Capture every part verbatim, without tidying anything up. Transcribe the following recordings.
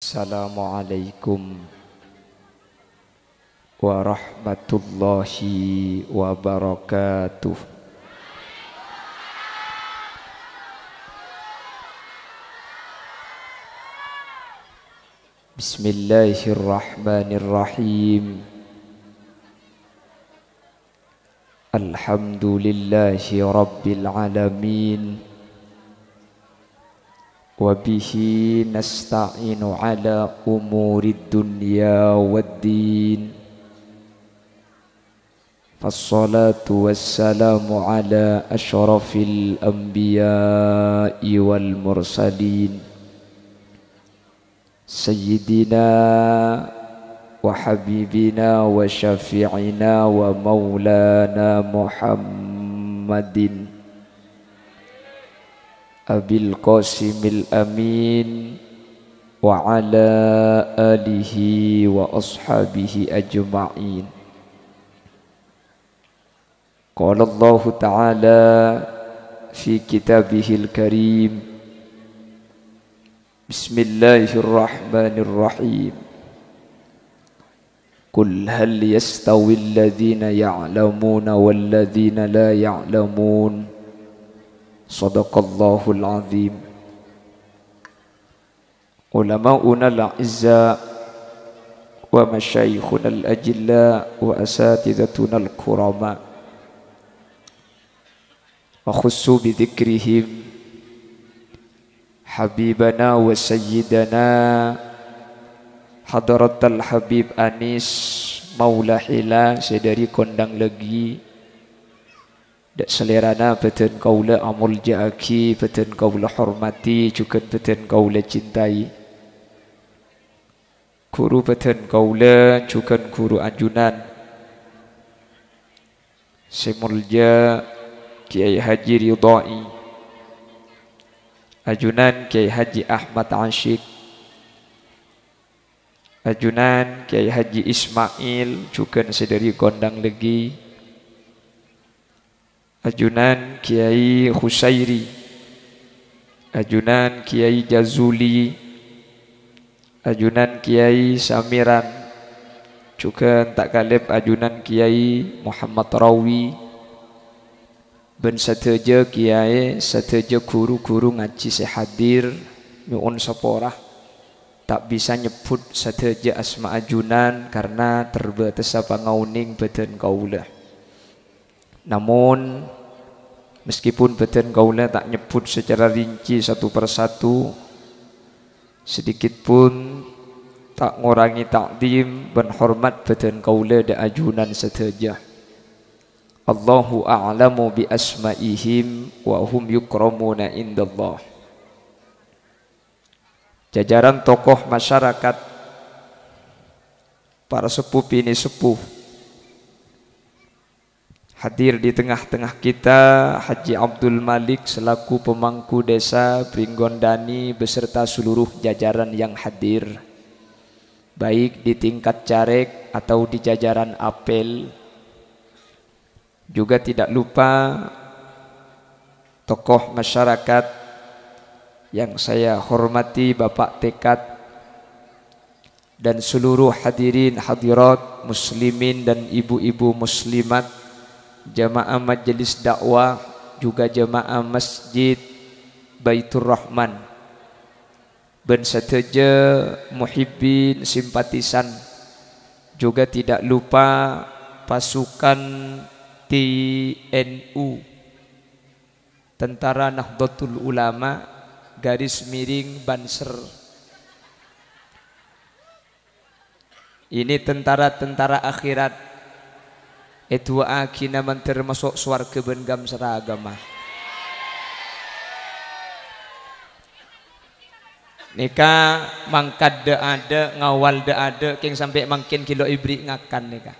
Assalamualaikum warahmatullahi wabarakatuh. Bismillahirrahmanirrahim. Alhamdulillahi rabbil alamin. Wabihi nasta'inu ala umurid dunya waddin. Fassalatu wassalamu ala ashrafil anbiya'i wal mursalin. Sayyidina wa habibina wa syafi'ina wa maulana Muhammadin Abil Qasimil Amin wa ala alihi wa ashabihi ajma'in. Qala Allah Ta'ala fi kitabihil karim. Bismillahirrahmanirrahim. Qul hal yastawi alladhina ya'lamuna walladhina la ya'lamun. Sadaqallahul azim. Ulama'una al-a'izza wa masyayikhuna al-ajilla wa asatidatuna al-kurama wa khussu bi dhikrihim habibana wa sayyidana Hadratal Habib Anis Maula Hila sedari kondang lagi dak selerana beten kaula amul jaaki beten kaula hormati juga beten kaula cintai guru beten kaula juga guru anjunan semulja Kiai Haji Ridhai ajunan Kiai Haji Ahmad Ashik ajunan Kiai Haji Ismail juga sedari kondang lagi ajunan Kiai Khusairi ajunan Kiai Jazuli ajunan Kiai Samiran juga tak kalib ajunan Kiai Muhammad Rawi ben sateja Kiai sateja guru-guru ngaji sehadir nyuun saporah tak bisa nyebut sateja asma ajunan karena terbatas pangauning beten kaulah. Namun meskipun beten kaula tak nyebut secara rinci satu persatu, sedikit pun tak ngurangi takdim dan hormat beten kaula da ajunan sateja. Allahu a'lamu bi asma'ihim wa hum yukramuna indallah. Jajaran tokoh masyarakat, para sepuh ini sepuh, hadir di tengah-tengah kita Haji Abdul Malik selaku pemangku desa Pringgondani beserta seluruh jajaran yang hadir, baik di tingkat caleg atau di jajaran apel. Juga tidak lupa tokoh masyarakat yang saya hormati Bapak Tekad dan seluruh hadirin hadirat muslimin dan ibu-ibu muslimat, jamaah majelis dakwah, juga jamaah masjid Baitur Rahman, ben sateja muhibbin simpatisan, juga tidak lupa pasukan T N U Tentara Nahdlatul Ulama garis miring Banser. Ini tentara-tentara akhirat. Itu akina man termasuk swarga benggam seragama. Nika mangkad de ada, ngawal de ada, keng sampai makin kilo ibri ngakan nika.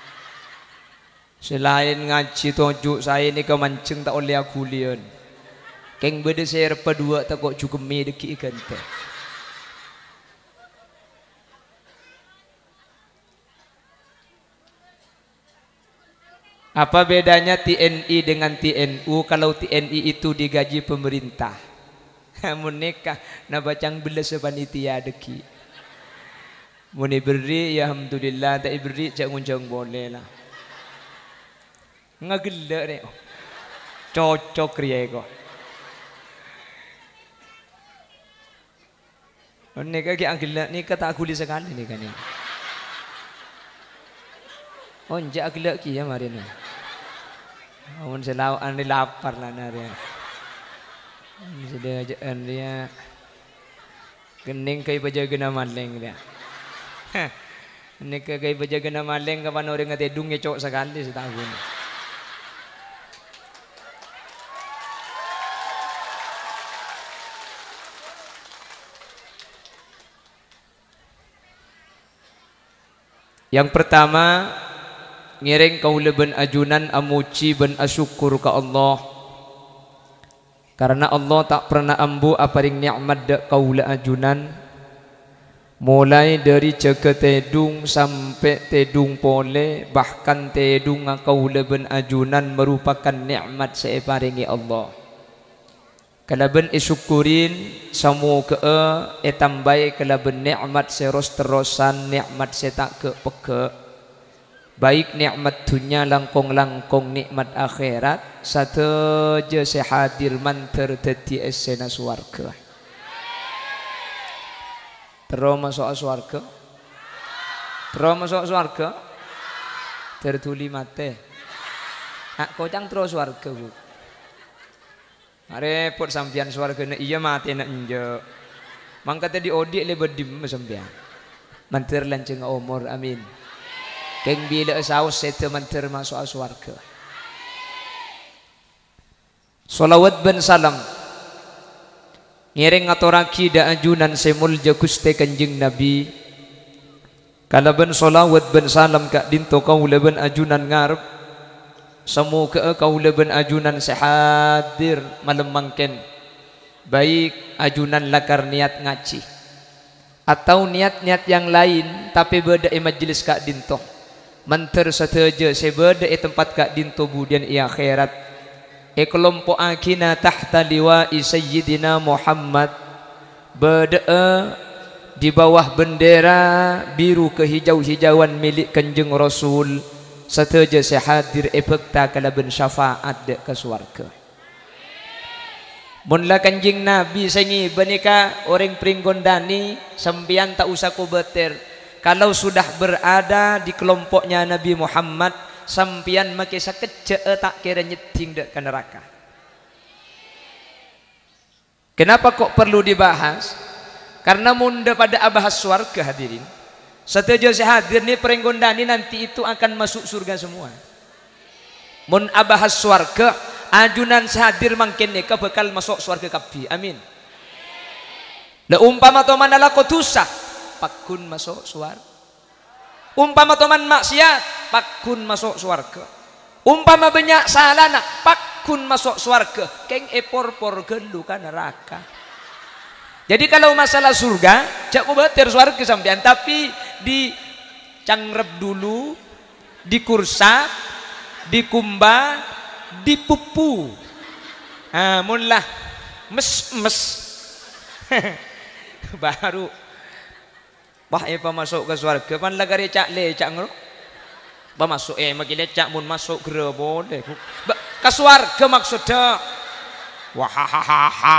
Selain ngaji tojuk saya nika mancing tak oleh aku lian. Keng beda saya repa dua tak kok cukup mi deki ikan teh. Apa bedanya T N I dengan T N U? Kalau T N I itu digaji pemerintah, namun nikah na bacang belas panitia deki. Muni beri ya alhamdulillah, tak beri cak nguncang boleh lah. Ngagelak deh. Cocok ria kok. Ini kaki agelak ni kata aku li sekali ni kan ni. Oh, njak agelak ki ya mari ni. Amun selaw ane lapar lah nari. Sudah ajaan dia. Kening kai bajaga maleng dia. Ini kai bajaga maleng kapan orang ngate dung cok sekali setahun. Yang pertama, ngiring kaula ben ajunan amuci ben asyukur ka Allah. Karena Allah tak pernah ambu aparing nikmat dak kaula ajunan. Mulai dari jaga tedung sampai tedung pole, bahkan tedung kaula ben ajunan merupakan nikmat separingi Allah. Kalau ben isyukurin samu ke e tambai kalau ben nikmat seros terosan nikmat setak ke peke. Baik nikmat dunia langkong-langkong nikmat akhirat satu je sehadir manter teti esena swarga. Terus masuk swarga. Terus masuk swarga. Tertuli mate. Nak kocang terus swarga bu. Repot sampian swarga na iya mati na injo. Mangka tadi odik le bedim sampian. Manter lanceng umur amin. Keng bila saus sete manter masuk swarga. Salawat ben salam. Ngiring atoraki da ajunan semulja Gusti Kanjeng Nabi. Kala ben salawat ben salam kak dinto kaula ben ajunan ngarep. Semu ke kaula ben ajunan sehadir malemangken. Baik ajunan lakar niat ngaji atau niat-niat yang lain tapi beda e majlis kak dinto. Manter sateja sebeda e tempat kak dinto budian i akhirat. E kelompok akina tahta liwa'i sayyidina Muhammad. Beda e di bawah bendera biru kehijau-hijauan milik Kanjeng Rasul. Sateja sehadir epekta kala ben syafaat dek ke swarga. Munla Kanjeng Nabi sengi benika orang pringgondani sembian tak usah ku beter. Kalau sudah berada di kelompoknya Nabi Muhammad sampian make sakece tak kira nyeting dek ke neraka. Kenapa kok perlu dibahas? Karena munda pada abahas swarga hadirin. Sateja sehadir ni peringgondani nanti itu akan masuk surga semua. Mun abahas swarga ajunan sehadir mangkin ni bakal masuk swarga kabeh. Amin. La umpama to manala kotusa pakun masuk swarga. Umpama to man maksiat pakun masuk swarga. Umpama banyak salana pakun masuk swarga. Keng epor-por gelu ka neraka. Jadi kalau masalah surga, cak kubatir swarga sampean, tapi di cangrep dulu, dikursak, dikumba, dipupu. Ah, munlah mes-mes. Baru wah eh masuk ke swarga, pan lagari cak le cak ngro. Ba masuk eh makile cak mun masuk gere boleh. Ke swarga maksudnya. Wah ha ha ha. ha.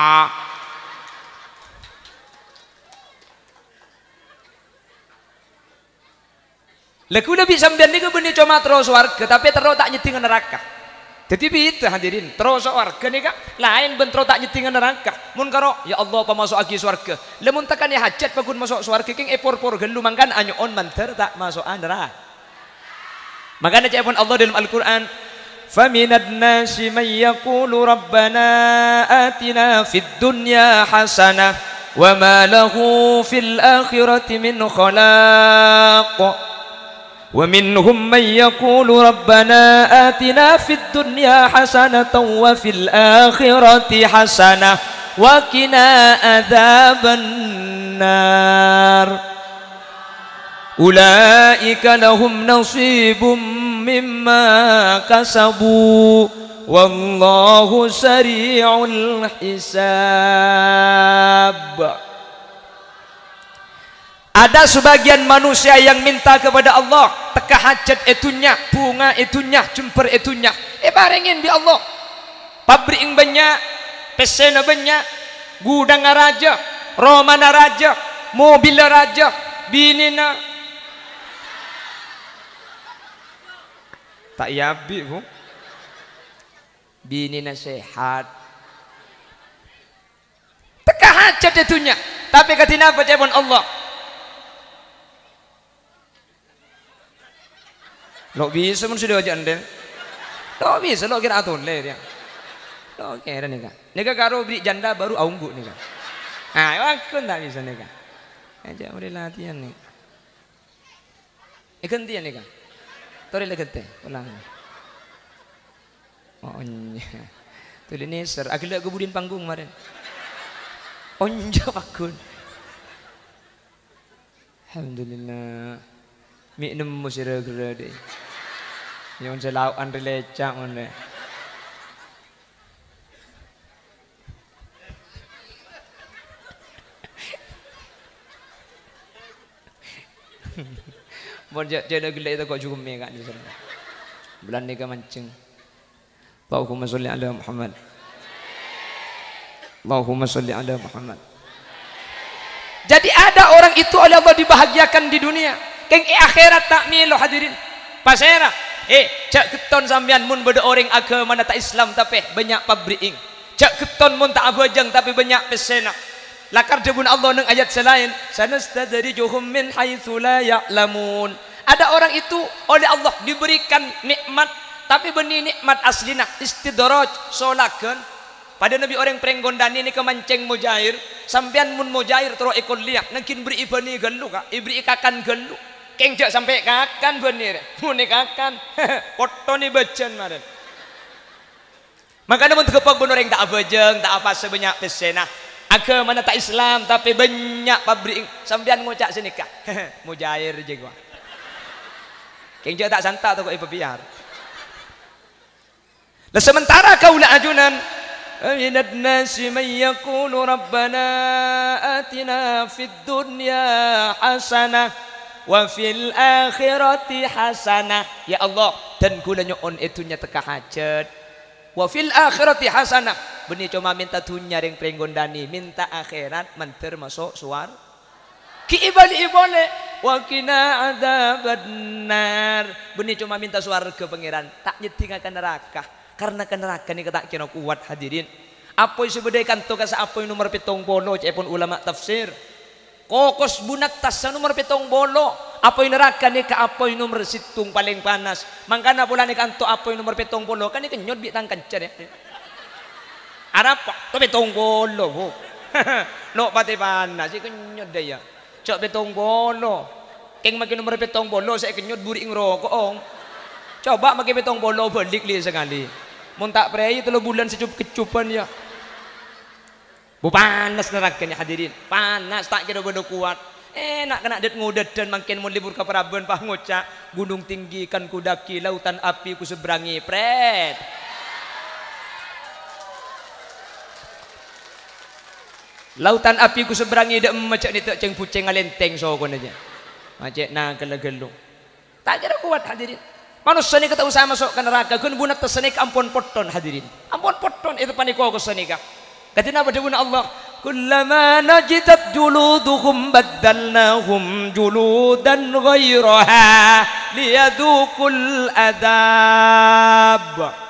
Lagu lebih sambian ni ke benih cuma terus warga, tapi terus tak nyetingan neraka. Jadi itu hadirin, terus warga ni kak, lain bentrok tak nyetingan neraka. Mun karo, ya Allah pemasuk agi swarga. Lemun tekan ya hajat pakun masuk swarga, king epor-por gelu mangkan anyon manter tak masuk neraka. Makanya cakapun Allah dalam Al-Quran, فَمِنَ النَّاسِ مَنْ يَقُولُ رَبَّنَا آتِنَا فِي الدُّنْيَا حَسَنَةً وَمَا لَهُ فِي الْآخِرَةِ مِنْ خَلَاقٍ وَمِنْهُمْ مَنْ يَقُولُ رَبَّنَا آتِنَا فِي الدُّنْيَا حَسَنَةً وَفِي الْآخِرَةِ حَسَنَةً وَقِنَا عَذَابَ النَّارِ أُولَئِكَ لَهُمْ نَصِيبٌ مِّمَّا كَسَبُوا وَاللَّهُ سَرِيعُ الْحِسَابِ. Ada sebagian manusia yang minta kepada Allah, teka hajat itunya, bunga itunya, jemper itunya, eh barengin bi Allah. Pabrik banyak, pesena banyak, gudang raja, romana raja, mobil raja, binina. Tak yabi bu, binina sehat. Teka hajat itunya, tapi katina apa cebon Allah? Lo bisa mun sudah aja ande. Lo bisa lo kira atun le dia. Lo kira nika. Nika karo beli janda baru aunggu nika. Ah, aku tak bisa nika. Aja udah latihan nih. Ikan dia nika. Tori le kete, ulang. Oh nya. Tuli neser, agak gebudin panggung kemarin. Onja pakun. Alhamdulillah. Mi nem musira gera deh. Yang selau andre lecak mana. Bonjak jadi gila itu kok cukup mega di sana. Bulan ni kemancing. Allahumma sholli ala Muhammad. Allahumma sholli ala Muhammad. Jadi ada orang itu oleh Allah dibahagiakan di dunia. Keng e akhirat tak milo hadirin. Pasera. Eh, cak keton sampean mun beda orang agama tak Islam tapi banyak pabriing. Cak keton mun tak abajang tapi banyak pesena. Lakar debun Allah nang ayat selain sanastadrijuhum min haitsu la ya'lamun. Ada orang itu oleh Allah diberikan nikmat tapi benih nikmat aslina istidraj solakeun. Pada Nabi orang penggondani ini kemancing mujair, sampean mun mujair terus ikut liak, nangkin beri ibani gelu kak, ibri ikakan gelu. Kengjak sampai kakan bener, muni kakan, foto ni becan maret. Makanya mun terkepak bener yang tak abajeng, tak apa sebanyak pesena. Agama mana tak Islam tapi banyak pabrik sampean ngucak sini kak, mujair je gua. Kengjak tak santak tu kok ibu biar. Lah sementara kaulah ajunan. من الناس من يقول ربنا آتنا في الدنيا حسنة وفي الآخرة حسنة ya Allah dan kula nyoon itunya teka hajat wa fil akhirati hasanah benih cuma minta dunia ring penggondani minta akhirat menter masuk suar ki ibali ibole wa kina adzabannar benih cuma minta suarga pangeran tak nyetingakan neraka karena ke neraka ni kata kena kuat hadirin. Apa yang sebedakan tu kasa apa yang nomor petong bolo cepon ulama tafsir. Kokos bunat tas nomor petong bolo. Apa yang neraka ni ke apa yang nomor situng paling panas. Mangkana pula ni kanto apa yang nomor petong bolo kan ni kenyot bi tang kancer ya. Arap tu petong bolo bu. Lo pati panas si kenyot daya. Cok petong bolo. Keng makin nomor petong bolo saya kenyot buri ngrokok ong. Coba makin petong bolo balik li sekali. Mun tak prei telu bulan secup kecupan ya. Bu panas neraka ni hadirin. Panas tak kira bodo kuat. Enak kena det ngudet dan makin mun libur ke Praben pah ngocak gunung tinggi kan kudaki lautan api ku seberangi pret. Lautan api ku seberangi dak macak ni tak ceng puceng alenteng so kon aja. Macak na gelegelu. Tak kira kuat hadirin. Manusia ni kata usaha masuk ke neraka kun bunat tersenik ampun poton hadirin ampun poton itu paniko ko senika katina pada guna Allah kullama najidat juluduhum baddalnahum juludan ghairaha liyadukul adab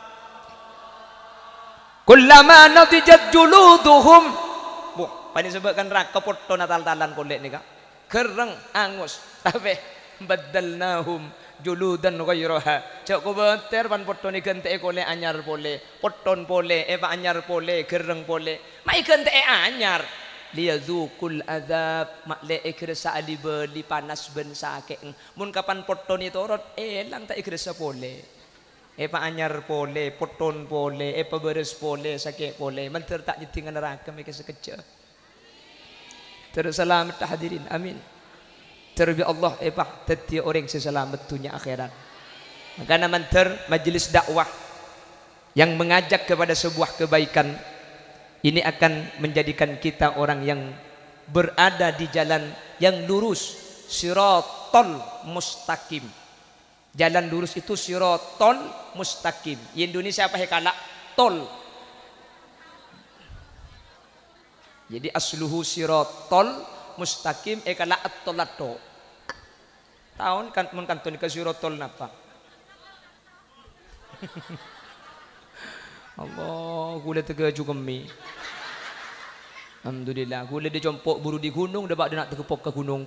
kullama najidat juluduhum bu pani sebutkan neraka poton atal-talan kolek nika kereng angus tapi baddalnahum juludan ghairaha cak ko benter pan potton igante kole anyar pole potton pole eva anyar pole gereng pole mai gante anyar liyazukul azab makle ikresa ali beli panas ben sake mun kapan potton itu rot elang tak ikresa pole eva anyar pole potton pole eva beres pole sake pole menter tak nyetingan neraka meke sekejap terus selamat hadirin amin. Terlebih Allah epah teti orang seselamat dunia akhirat. Maka manter majelis dakwah yang mengajak kepada sebuah kebaikan ini akan menjadikan kita orang yang berada di jalan yang lurus, siratal mustaqim. Jalan lurus itu siratal mustaqim. Indonesia apa hekala? Tol. Jadi asluhu siratal mustaqim hekala at-tolato. Tahun kan mun kantun ke siratal napa? Allah, gula tega juga mi. Alhamdulillah, gula dia jompok buru di gunung, dah bak dia nak terkepok ke gunung.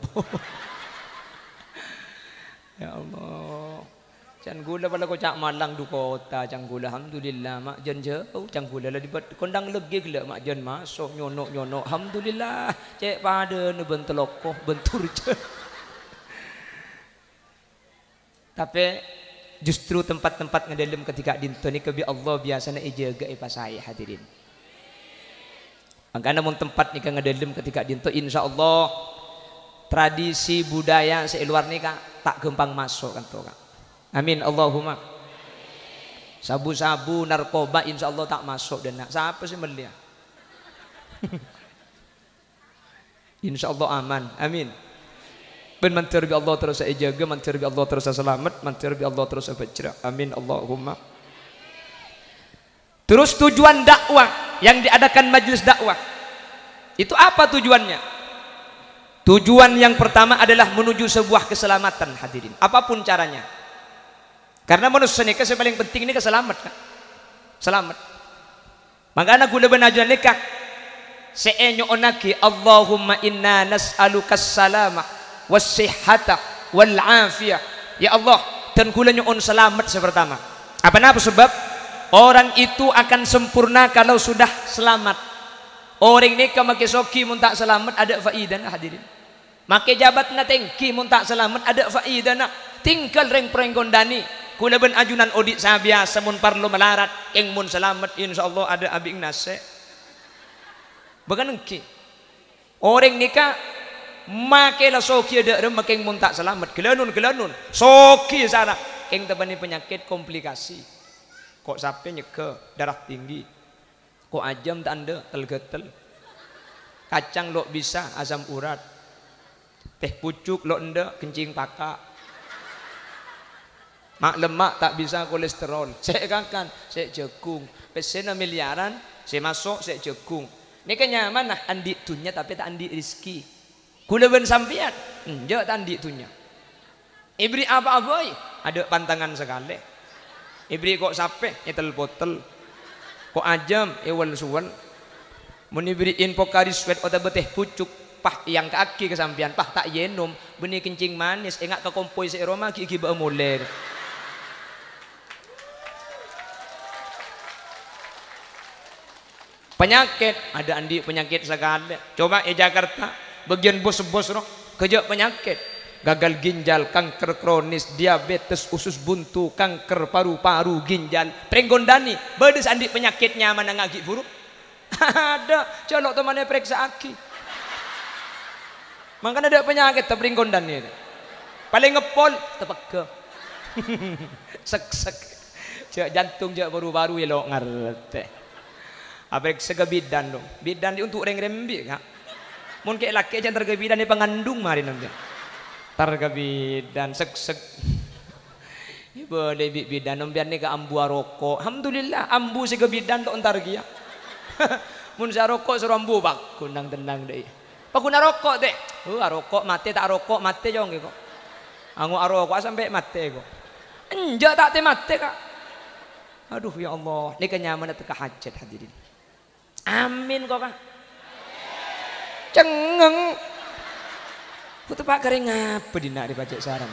Ya Allah. Can gula pada ko cak Malang du kota cang gula alhamdulillah mak jen jauh cang gula lah dibuat kondang legi gila mak jen masuk nyonok nyonok alhamdulillah cek pada ne bentelokoh bentur je. Tapi justru tempat-tempat ngedalam ketika dinto ni kebi Allah biasanya ijaga ipa saya hadirin. Makanya mun tempat ni ngedalam ketika dinto insyaallah tradisi budaya seluar ni kak tak gampang masuk kan tuh kak. Amin Allahumma. Sabu-sabu narkoba insyaallah tak masuk dan nak siapa sih melia. Insyaallah aman. Amin. Ben mantir bi Allah terus saya jaga, mantir bi Allah terus saya selamat, mantir bi Allah terus saya bercerah. Amin Allahumma. Terus tujuan dakwah yang diadakan majelis dakwah itu apa tujuannya? Tujuan yang pertama adalah menuju sebuah keselamatan hadirin. Apapun caranya. Karena manusia nikah yang paling penting ini keselamat kan? Selamat. Makanya gula benajuan nikah seenyo onaki Allahumma inna nas'aluka salamah wassihata wal afiyah. Ya Allah, dan gula nyoon selamat sepertama. Apa napa sebab orang itu akan sempurna kalau sudah selamat. Orang nikah make soki mun tak selamat ada faidana hadirin. Make jabat na tengki mun tak selamat ada faidana. Tinggal reng prenggondani. Kula ben ajunan audit saya biasa mun parlo melarat keng mun selamat insyaallah ada abing nase. Bagan engki. Orang nikah make la soki ada rem keng mun tak selamat gelanun gelanun soki sana keng tebani penyakit komplikasi. Kok sampai nyeke darah tinggi. Kok ajam tak anda telgetel. Kacang lo bisa asam urat. Teh pucuk lo anda kencing pakak. Mak lemak tak bisa kolesterol. Saya kankan, saya jagung. Pesena miliaran, saya masuk, saya jagung. Ini kan nyaman nah andi tunya tapi tak andi rizki. Kula ben sampian, enjak tak andi tunya. Ibri apa-apa ada pantangan sekali. Ibri kok sape, etel potel. Kok ajam, ewal suwal. Mun iberiin pokari sweat otak beteh pucuk. Pah yang kaki kesampian, pah tak yenom. Benih kencing manis, enggak ke kompoi seiroma gigi ba muler. Penyakit ada andi penyakit sekali. Coba di Jakarta bagian bos-bos roh kerja penyakit gagal ginjal, kanker kronis, diabetes usus buntu, kanker paru-paru, ginjal, prenggondani bedes andi penyakitnya mana ngagi buruk. Ada colok temannya periksa aki. Makanya ada penyakit prenggondani paling ngepol tepeke. Sek-sek jantung jak baru-baru ya lo ngerti. Apa sega bidan dong, bidan di untuk orang rembi kak. Mungkin laki aja targa bidan di pengandung mari nanti. Targa bidan sek sek. Ibu lebih bidan nombian ni ke ambu rokok. Alhamdulillah ambu sega bidan tu entar kia. Mun sa rokok suruh ambu bak kundang tenang deh. Pak guna rokok deh. Oh rokok mati tak rokok mati jong kok. Angu arokok sampai mati kok. Enjak tak te mati kak. Aduh ya Allah, ni kenyaman teka hajat hadirin. Amin kok kak. Cengeng. Putu pak kering apa dina di pajak sarang.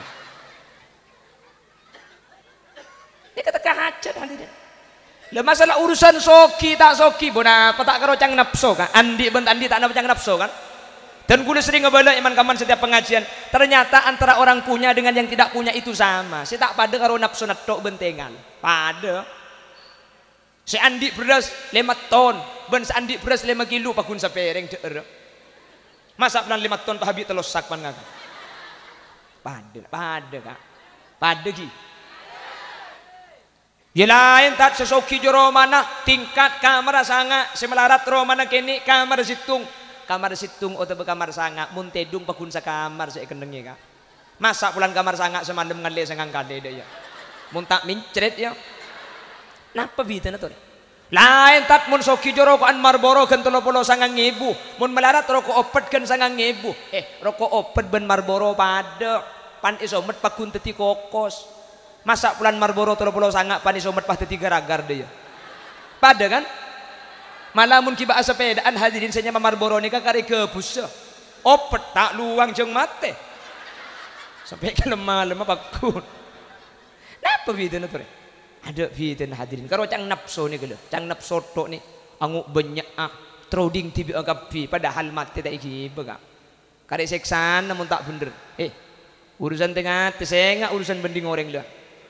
Ini kata hajat hadirin. Lah masalah urusan soki tak soki, bona apa tak karo cang nafsu kan? Andi bent andi tak cang nafsu kan? Dan gue sering ngebala iman kaman setiap pengajian. Ternyata antara orang punya dengan yang tidak punya itu sama. Si tak pada karo nafsu natok bentengan. Pada. Si andi beras lima ton, ben si andi beras lima kilo pakun sapereng deer. Masa pelan lima ton pahabi telosak pan ngak. Pada, pada kak, pada ki. Ya lain tak sesoki jero mana tingkat kamera sanga semelarat ro mana kini kamera situng kamar situng atau kamar sanga mun tedung pakun sa kamar saya kendengnya kak masa pulang kamar sanga semalam ngale sangang kade deh ya mun tak mincret ya napa bita na to lain tat mun soki joro ko an Marlboro kan tolo polo sangang ngebu mun melarat roko opet kan sangang ngebu eh roko opet ben Marlboro pada pan isomet pakun teti kokos masa pulang Marlboro tolo polo sanga pan isomet pah teti garagar deh ya pada kan malah mun kiba sepedaan hadirin senya Marlboro nika kari kebus opet tak luang jeng mate sampai ke lemah-lemah pakun napa bita na to ada fitin hadirin karo cang nafsu ni gelo cang nafsu tok ni anguk banyak ah trading tibi agapi padahal mati tak iki bega kare seksan namun tak bener eh urusan tengah tesengak urusan bending orang lah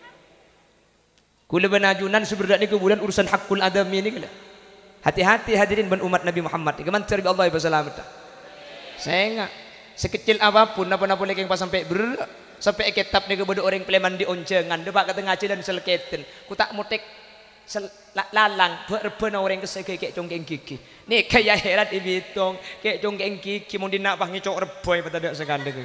kula benajunan seberdak ni ke bulan urusan hakul adami ni gelo hati-hati hadirin ban umat Nabi Muhammad keman terbi Allah bersalamata sengak sekecil apapun napa-napa lagi yang pas sampai ber sampai kitab ni kepada orang pleman di oncengan depak kata ngaji dan selketen ku tak mutek lalang berbena orang kesege kek congkeng gigi ni kaya herat ibitong kek congkeng gigi mau dinak pah ngicok reboy pada dak sekandeng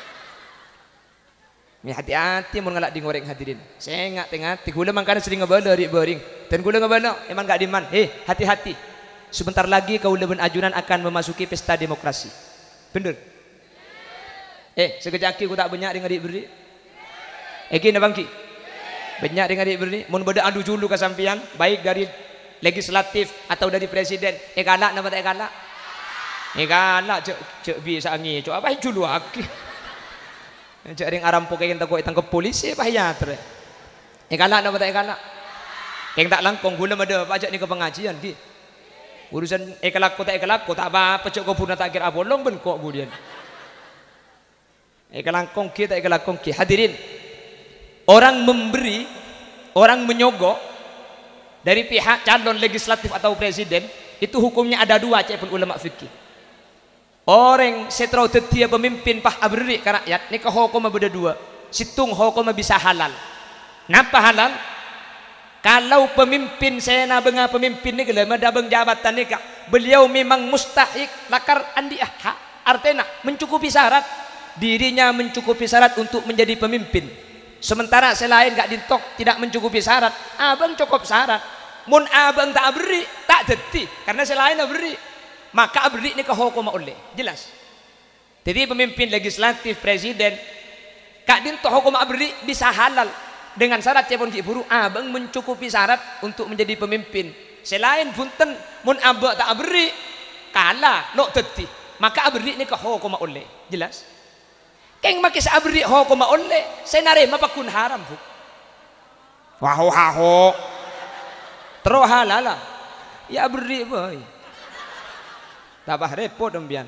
ni hati-hati mun ngalak di ngoreng hadirin saya ngak tengah gula mangkana sering ngebala ri bering dan gula ngebala emang gak diman eh hati-hati sebentar lagi kaula ben ajunan akan memasuki pesta demokrasi bener eh sekejap aku tak banyak dengan adik beri Eki na bangki banyak dengan adik beri mun beda adu julu kesampian baik dari legislatif atau dari presiden eh galak nama tak galak eh galak cek cek bisa angin cek apa julu aki cek ring aram pokai kita kau tangkap polisi apa ya ter eh galak nama tak galak yang tak langkong gula ada pajak ni ke pengajian ki urusan eh kelak kau tak kelak kau tak apa cek kau pun tak kira bolong ben kok budian Ikalangkong kita ikalangkong ki hadirin orang memberi orang menyogok dari pihak calon legislatif atau presiden itu hukumnya ada dua cek pun ulama fikih orang setrau tetia pemimpin pah abri ke rakyat ni ke hukum beda dua situng hukum bisa halal napa halal kalau pemimpin sena benga pemimpin ni gelama dabeng jabatan ni kak beliau memang mustahik lakar andi ah artinya mencukupi syarat dirinya mencukupi syarat untuk menjadi pemimpin sementara selain gak dintok tidak mencukupi syarat abang cukup syarat mun abang tak beri tak deti karena selain beri maka beri ni ke hukum oleh jelas jadi pemimpin legislatif presiden gak dintok hukum beri bisa halal dengan syarat cepon kiburu abang mencukupi syarat untuk menjadi pemimpin selain punten mun abang tak beri kalah lo deti maka beri ni ke hukum oleh jelas keng makis abri ho ko maolle senare mapakun haram bu waho haho tero halala ya abri boy tabah repot embian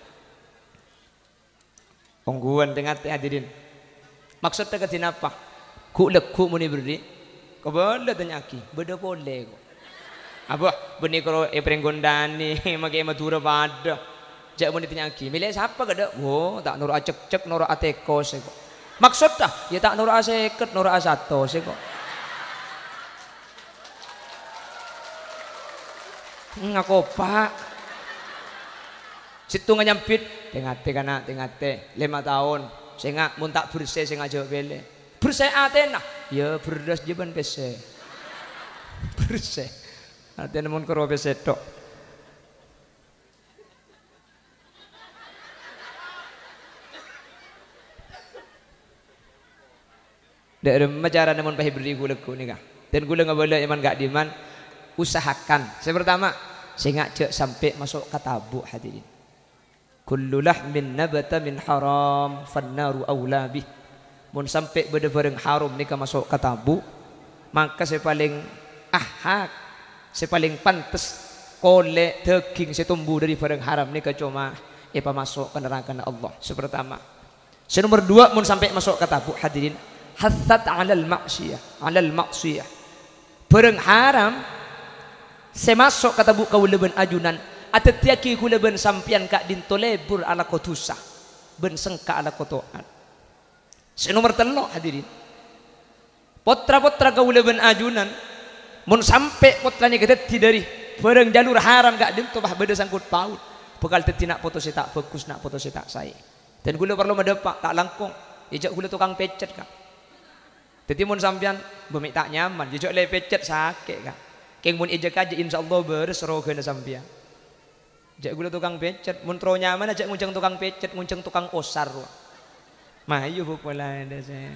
ongguan tengah teh hadirin maksudnya ke tinapa ku leku muni beri ko benda tanya aki beda boleh ko abah beni karo e prenggondani mage madura pada jak mau ditanya lagi, milih siapa kada? Oh, tak nurut cek cek nurut ateko seko. Maksud dah, ya tak nurut aseket nurut asato seko. Ngaku pak, situ nyampit, tengate kana tengate lima tahun, saya mun tak bersih saya ngajak bele. Bersih atena, ya berdas jeban pese. Bersih, atena mun karo pese tok. Dari macara namun pahi beri gula ku ni kah dan gula nggak boleh iman gak diman usahakan saya pertama saya ngajak sampai masuk katabu hadirin kullu lahmin nabata min haram fannaru awla bih mun sampai beda bareng haram ni kah masuk katabu maka saya paling ahak saya paling pantas kole daging saya tumbuh dari bareng haram ni kah cuma apa masuk ke neraka Allah sepertama saya nomor dua mun sampai masuk katabu hadirin hasad alal maksiyah alal maksiyah bareng haram saya masuk kata buka uleben ajunan atau tiaki uleben sampian kak dintolebur ala kotusa ben sengka ala kotoan saya nomor telok hadirin potra-potra kau uleben ajunan mun sampai potranya kita dari bareng jalur haram kak dintobah beda sangkut paut bekal teti nak foto tak bagus nak foto tak saya dan gula perlu mendepak tak langkung ijak gula tukang pecet kak teti mun sampean bumi tak nyaman ijak le pecet sakit kak keng mun ijak aja insyaallah beres rogana sampean ijak gula tukang pecet mun tro nyaman ajak ngunceng tukang pecet ngunceng tukang osar mayu bukulah ada saya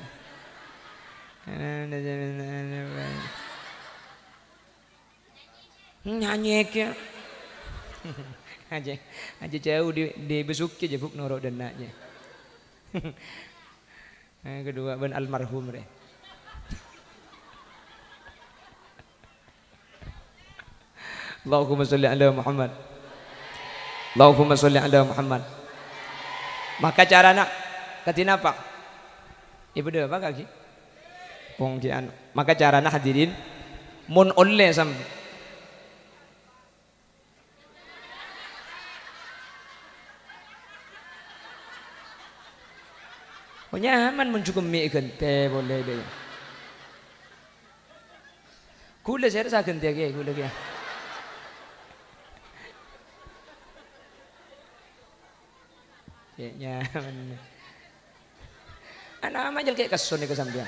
nyanyi ke aja aja jauh di di besuki aja buk norok denaknya yang kedua ben almarhum deh Allahumma sholli ala Muhammad Allahumma sholli ala Muhammad maka cara nak katina apa ibu dah apa kaki pongkian maka cara nak hadirin mun oleh sam oh nyaman mun cukup mi gente boleh deh kula saya rasa gente ke kula ke ya nyaman anak amal kayak kesun ni kesambian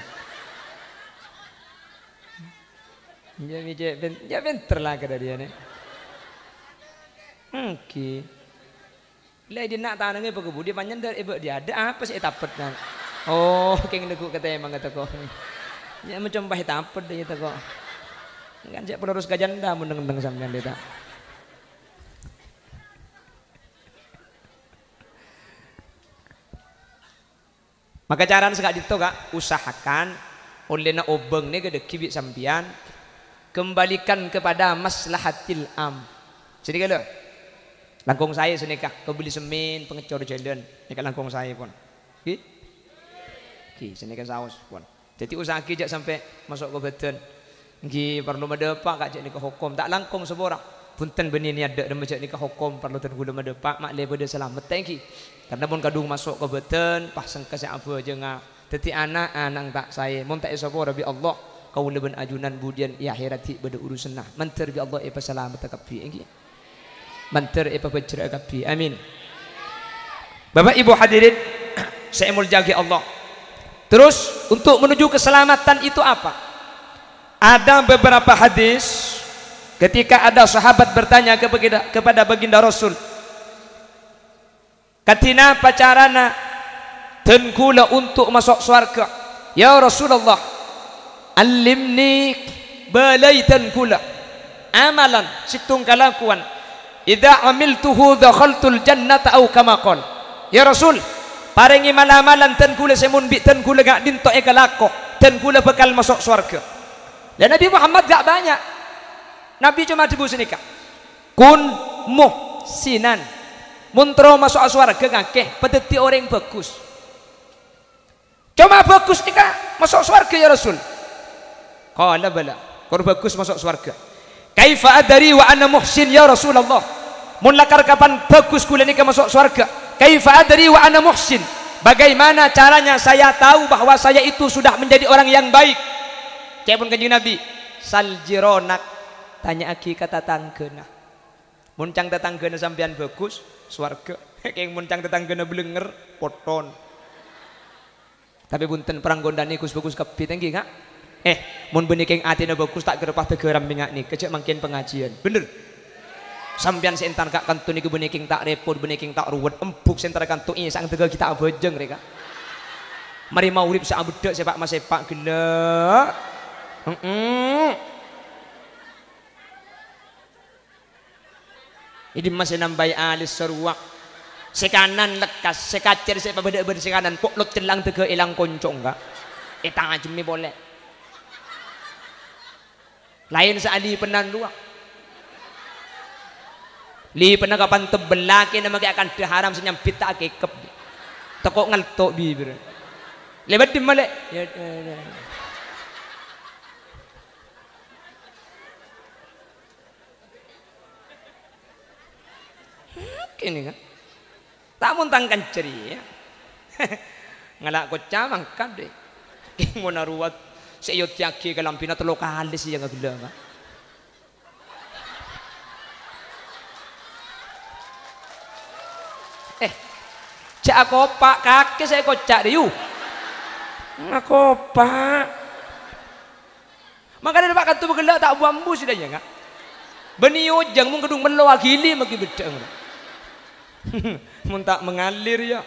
ya bijak ben ya bentar lah kada dia ni oke leh dia nak tahu nengah pekebudi panjang dari ibu dia ada apa sih tapet kan oh keng neguk kata emang kata kau ya macam pahit tapet dia kata kau kan siap penerus kajanda meneng-neng sampean dia tak maka cara sekak itu kak usahakan oleh na obeng ni gede kibik sampian kembalikan kepada maslahatil am sini kalau langkung saya sini kak kau beli semen pengecor jalan ni kan langkung saya pun ki ki sini kan saus pun jadi usaha kijak sampai masuk ke badan ki perlu mendepak kak jadi ke hukum tak langkung seborang punten benih ni ada dan macam ni ke hukum perlu ten gula mendepak mak le pada selamat thank you karena pun kadung masuk ke badan pas sengke apa aja ngak teti anak anak tak saya mun tak sapa rabbi Allah kau leben ajunan budian ya akhirati pada urusan nah menter bi Allah e selamat kapi engki menter e pajra kapi amin Bapak Ibu hadirin saya muljagi Allah terus untuk menuju keselamatan itu apa ada beberapa hadis ketika ada sahabat bertanya kepada kepada baginda Rasul katina pacarana tenkula untuk masuk surga ya Rasulullah alimni balaitan kula amalan situng kalakuan idza amiltuhu dakhaltul jannata au kama qol ya Rasul paringi malamalan tenkula semun bi tenkula gak dinto e kalako tenkula bakal masuk surga dan Nabi Muhammad gak banyak Nabi cuma debu senika kun muhsinan muntro masuk surga kakek pedeti orang bagus cuma bagus nika masuk surga ya Rasul qala bala kor bagus masuk surga kaifa adari wa ana muhsin ya Rasulullah mun lakar kapan bagus kula nika masuk surga kaifa adari wa ana muhsin bagaimana caranya saya tahu bahwa saya itu sudah menjadi orang yang baik cek pun kanjeng Nabi saljironak tanya aki kata tangkeuna muncang tetanggana sampean bagus swarga keng muncang tetanggana blenger poton tapi punten perang gondani kus bagus kepi tenggi kak eh mun benih keng atina bagus tak gerepah tegeram mingak nih kecek makin pengajian bener sampean sentar kak kantu niku benih keng tak repot benih keng tak ruwet empuk sentar kantu ini sang tega kita abajeng reka mari mau urip sak bedek sepak mas sepak gila heeh ini masih nambai alis seruak sekanan lekas sekacir sepak bedek-bedek sekanan poklot celang tega ilang koncong enggak etang aja mi boleh lain seali penan luak li penangkapan tebelaki nama akan diharam senyampit tak kekep tekok ngeltok bibir lebat dimale ya ini kan tak muntangkan ceria ngalak kocah mangkat deh mau naruat seyot yaki ke lampina telo kali sih yang gila kan Cak aku pak kakek saya kocak deh yuk. Aku pak. Makanya pak katu bergelak tak bambu sudah ya enggak. Beni ujang mung kedung melo agili maki bedeng. Mun tak mengalir ya.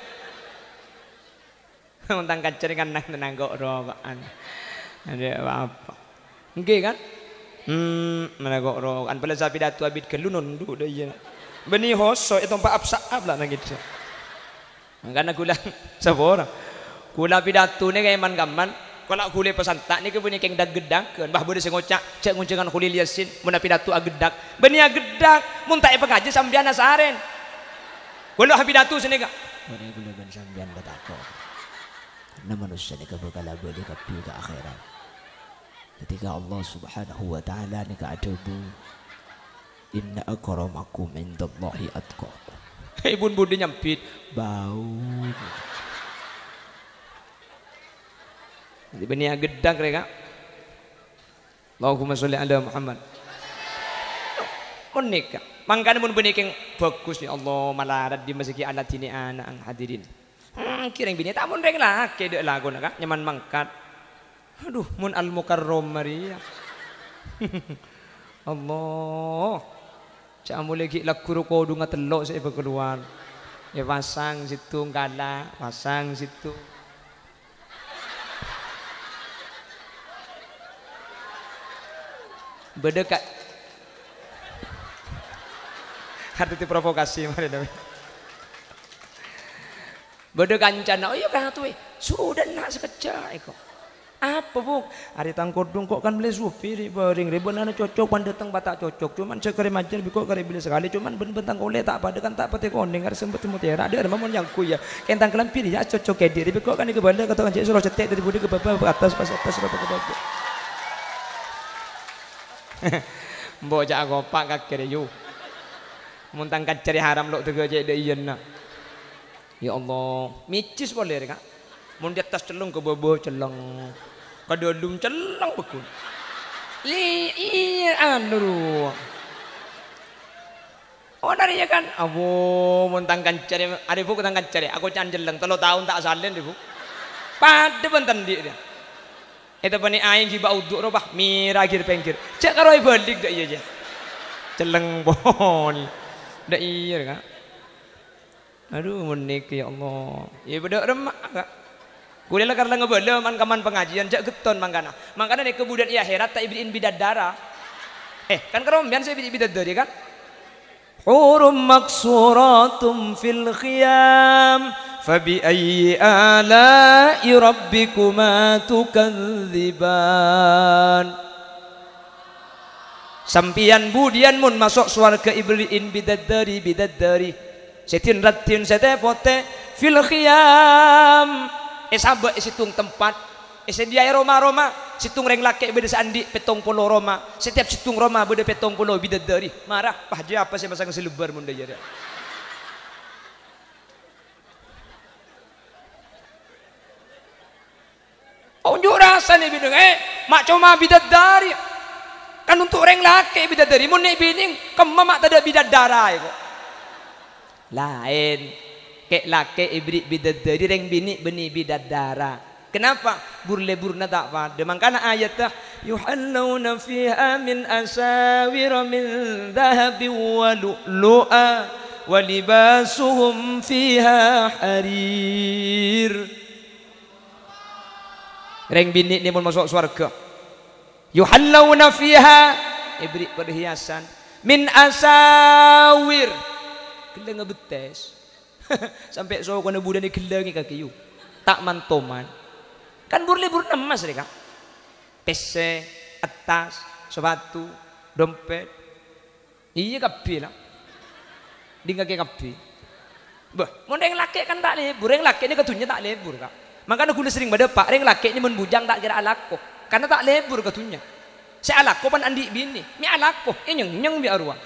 Mun tang kacer kan nang tenanggok rokokan. Ada apa? Nggih kan? Hmm, menagok rokokan pala sapi datu abid kelunun du dah ya. Beni hoso itu pak absaab lah nang gitu. Makanya gula sabora. Gula pidato ni kay man gaman. Kalau kule pesantak ni kebuni keng dag gedak kan. Bah boleh sengocak cek nguncengan kuli liasin. Muna pidato agedak. Beni agedak. Mun tak pekaji sambian asaren. Gula pidato sini kak. Mana gula ban sambian batako. Na manusia ni kabakala boleh kapi ke akhirat. Ketika Allah Subhanahu wa taala ni ka adabu. Inna akramakum indallahi atqakum. Ibun budi nyampit Bau. Jadi beni agedak mereka. Allahumma sholli ala Muhammad. Menikah. Mangkana mun beni keng bagus ya Allah malarat di masjid alat ini anak ang hadirin. Hmm, kirang bini tak mun reng lah kedek lagu nak nyaman mangkat. Aduh mun al mukarrom Maria. Allah. Cak mulai lagi lakuru kodu ngatelok saya berkeluar. Ya pasang situ ngala, pasang situ. Berdekat. Hati itu provokasi mari dah. Berdekat cancana. Oh iya kan tu eh. Sudah nak sekejap kok. Apa bu? Hari tangkodung kok kan beli supir bering ribuan anak cocok pan datang batak cocok. Cuman sekali macam biko kali beli sekali. Cuman bentang oleh tak pada kan tak pati kondeng. Ada sempat mutiara. Ada mamon yang kuya. Kentang kelampir ya cocok kedi. Biko kan ke balik kata kan cek suruh cetek dari budi ke bawah ke atas pas atas ke bawah. Mbok jak gopak kakek yu. Muntang kacari haram lok tega cek de iyeuna. Ya Allah, micis boleh kak. Mun di atas celung ke bawah celung. Ke dalam celung bekun. Iya anu. Oh dari ya kan. Abu muntang kacari. Ada bu kutang kacari. Aku can celung. Telo tahun tak salen ibu. Pada benten dia. Itu pani aing ki bau duk robah mira gir pengkir. Cek karo balik dak iya aja. Celeng bon. Dak iya kan. Aduh menik ya Allah. Ya bedak remak kak. Kuliah lah karena ngebala man kaman pengajian cek geton mangkana. Mangkana nek kebudan iya akhirat tak ibin bidadara. Eh kan karo mbian saya bidadari kan. Hurum maksuratum fil khiyam. فبأي آلاء ربكما تكذبان. Sampian budian mun masuk swarga ibliin bidadari bidadari. Setin ratin setepote fil khiyam. Esaba isitung tempat. Esedia Roma-Roma situng reng laki beda sandi petong polo Roma. Setiap situng Roma beda petong polo bidadari. Marah pahja apa saya pasang selebar mun daya. Unjuk rasa nih bideng eh mak cuma bidadari kan untuk orang laki bidadari mun nek bining kemma mak tak ada bidadara itu lain kek laki ibrit bidadari reng bini beni bidadara. Kenapa burle burna tak pada mangkana ayatnya yuhalluna fiha min asawir min dhahabin wa lu'lu'a wa libasuhum fiha harir. Reng bini ni mun masuk surga. Yuhallawna fiha ibri perhiasan min asawir. Kelang ngebetes. Sampai so kono budane kelangi kaki yu. Tak mantoman. Kan burle-burle emas mereka. Pese, atas, sepatu, dompet. Iya kabeh lah. Dingake kabeh. Bah, mun reng laki kan tak lebur, reng laki ni ketunya tak lebur kak. Makanya gula sering pada pak reng laki ni membujang tak kira alako karena tak lebur ketunya. Si alako pan andi bini, mi alako, inyeng nyeng bi arwah.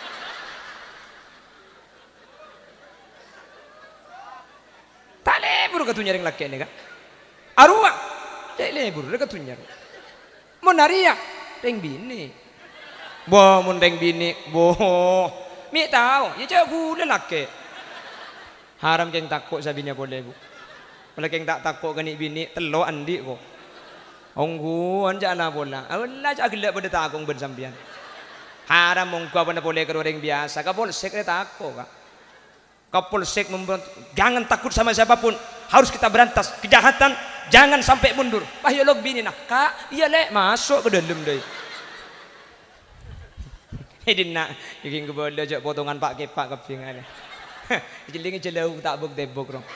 Tak lebur ketunya reng laki ni kan. Arwah, tak lebur ketunya. Monaria reng bini. Boh mun reng bini, boh. Mi tahu, ya cak gula laki. Haram keng takut sabinya boleh bu. Malah keng tak takut kani bini telo andi kok. Onggu anja ana bola. Allah jak gelak pada takung ben sampean. Haram mongko apa boleh ke orang biasa. Kapolsek dia takut kak. Kapolsek memberontak. Jangan takut sama siapapun. Harus kita berantas kejahatan. Jangan sampai mundur. Pahyolog bini nak kak. Iya lek masuk ke dalam deh. Ini nak. Yang ke bola jak potongan pak kepak kepingan. Jeling jelau tak buk tebok rong.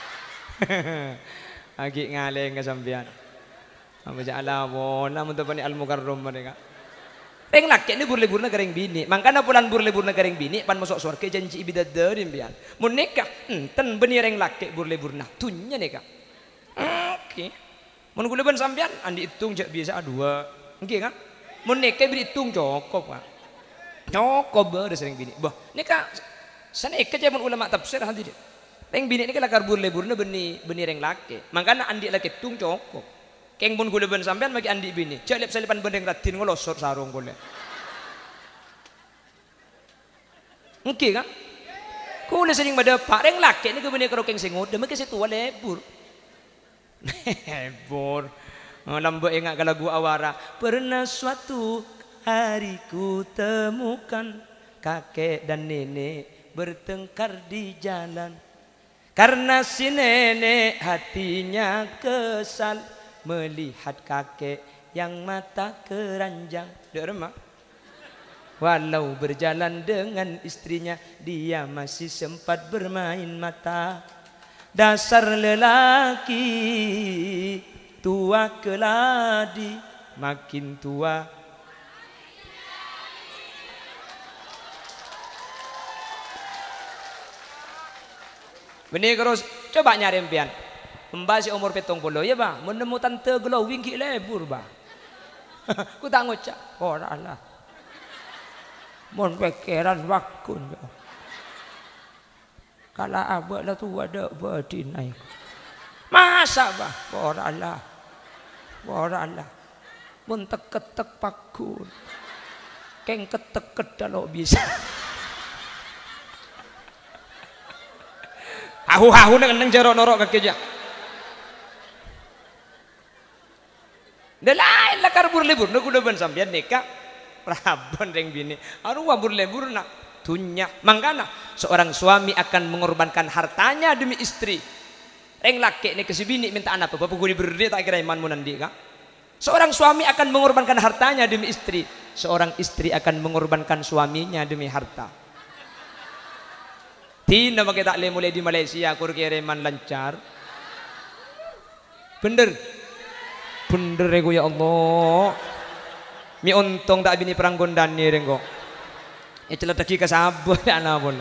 Agi ngaleng ke sampean. Apa jala bona mun tepani al mukarram mereka. Reng laki ni bur-lebur na gareng bini. Mangkana pulan bur-lebur na gareng bini pan masuk surga janji bidadari pian. Mun nikah enten beni reng laki bur-lebur na tunya nikah. Oke. Mun kula ben sampean andi hitung jak biasa dua. Nggih kan? Mun nikah beri hitung cukup kan. Cukup beres reng bini. Bah, nikah sana ikat jaman ulama tafsir hadir. Reng bini nikah lakar bur-lebur na beni beni reng laki. Mangkana andi laki hitung cukup. Keng pun kula ben sampean maki andi bini. Cak lep salipan bendeng ratin ngolosor sarung kula. Oke kan? Kula sering pada pak reng laki ni kebene karo keng singut demi ke situ lebur. Lebur. Lambe ingat lagu awara. Pernah suatu hari ku temukan kakek dan nenek bertengkar di jalan. Karena si nenek hatinya kesal melihat kakek yang mata keranjang. Dek remah. Walau berjalan dengan istrinya, dia masih sempat bermain mata. Dasar lelaki tua keladi, makin tua. Benih terus coba nyari impian. Membasi umur petong puluh ya bah, menemu tante glowing ki lebur bah. Ku tak ngucap, ora lah. Mon pikiran wakun. Kalau abah lah tu ada berdinai. Masa bah, ora lah. Ora lah. Mon tek-tek pakun. Keng ketek kalau bisa. Hahu-hahu nang nang jero norok kaki aja. Dah lain lah kar bur-lebur, nak kuda ben sampean nikah, rabon reng bini, aruah bur-lebur nak tunya. Mangkana seorang suami akan mengorbankan hartanya demi istri. Reng laki ni kasi bini minta anak apa? Bapak guni berdiri tak kira iman munandi kah? Seorang suami akan mengorbankan hartanya demi istri. Seorang istri akan mengorbankan suaminya demi harta. Tina bagi tak mulai di Malaysia kur kira iman lancar. Bener. Bener ego ya Allah. Mi untung tak bini perang gondan ni renggo. E celat taki ka sabon ana pun.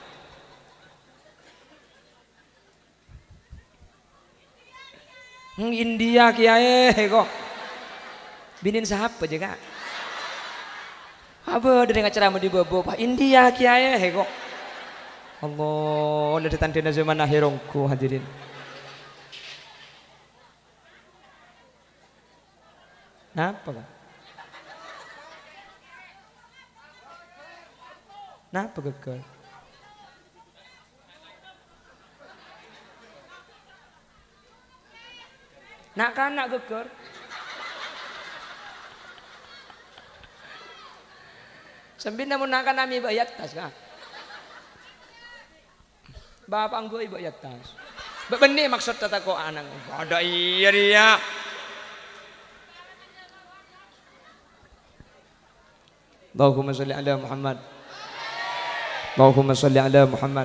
Hmm, India kiai kok. Binin siapa je kak? Apa dari acara mau dibawa Pak India kiai kok. Allah, lihat tanda zaman akhirongku hadirin. Napa kak? Napa gagal? Nak kan nak geger? Sambil namun nak kan nami bayat tas kak? Bapak anggo ibu bayat tas. Benih maksud tata ko anak. Ada iya dia. Allahumma salli ala Muhammad. Allahumma salli ala Muhammad.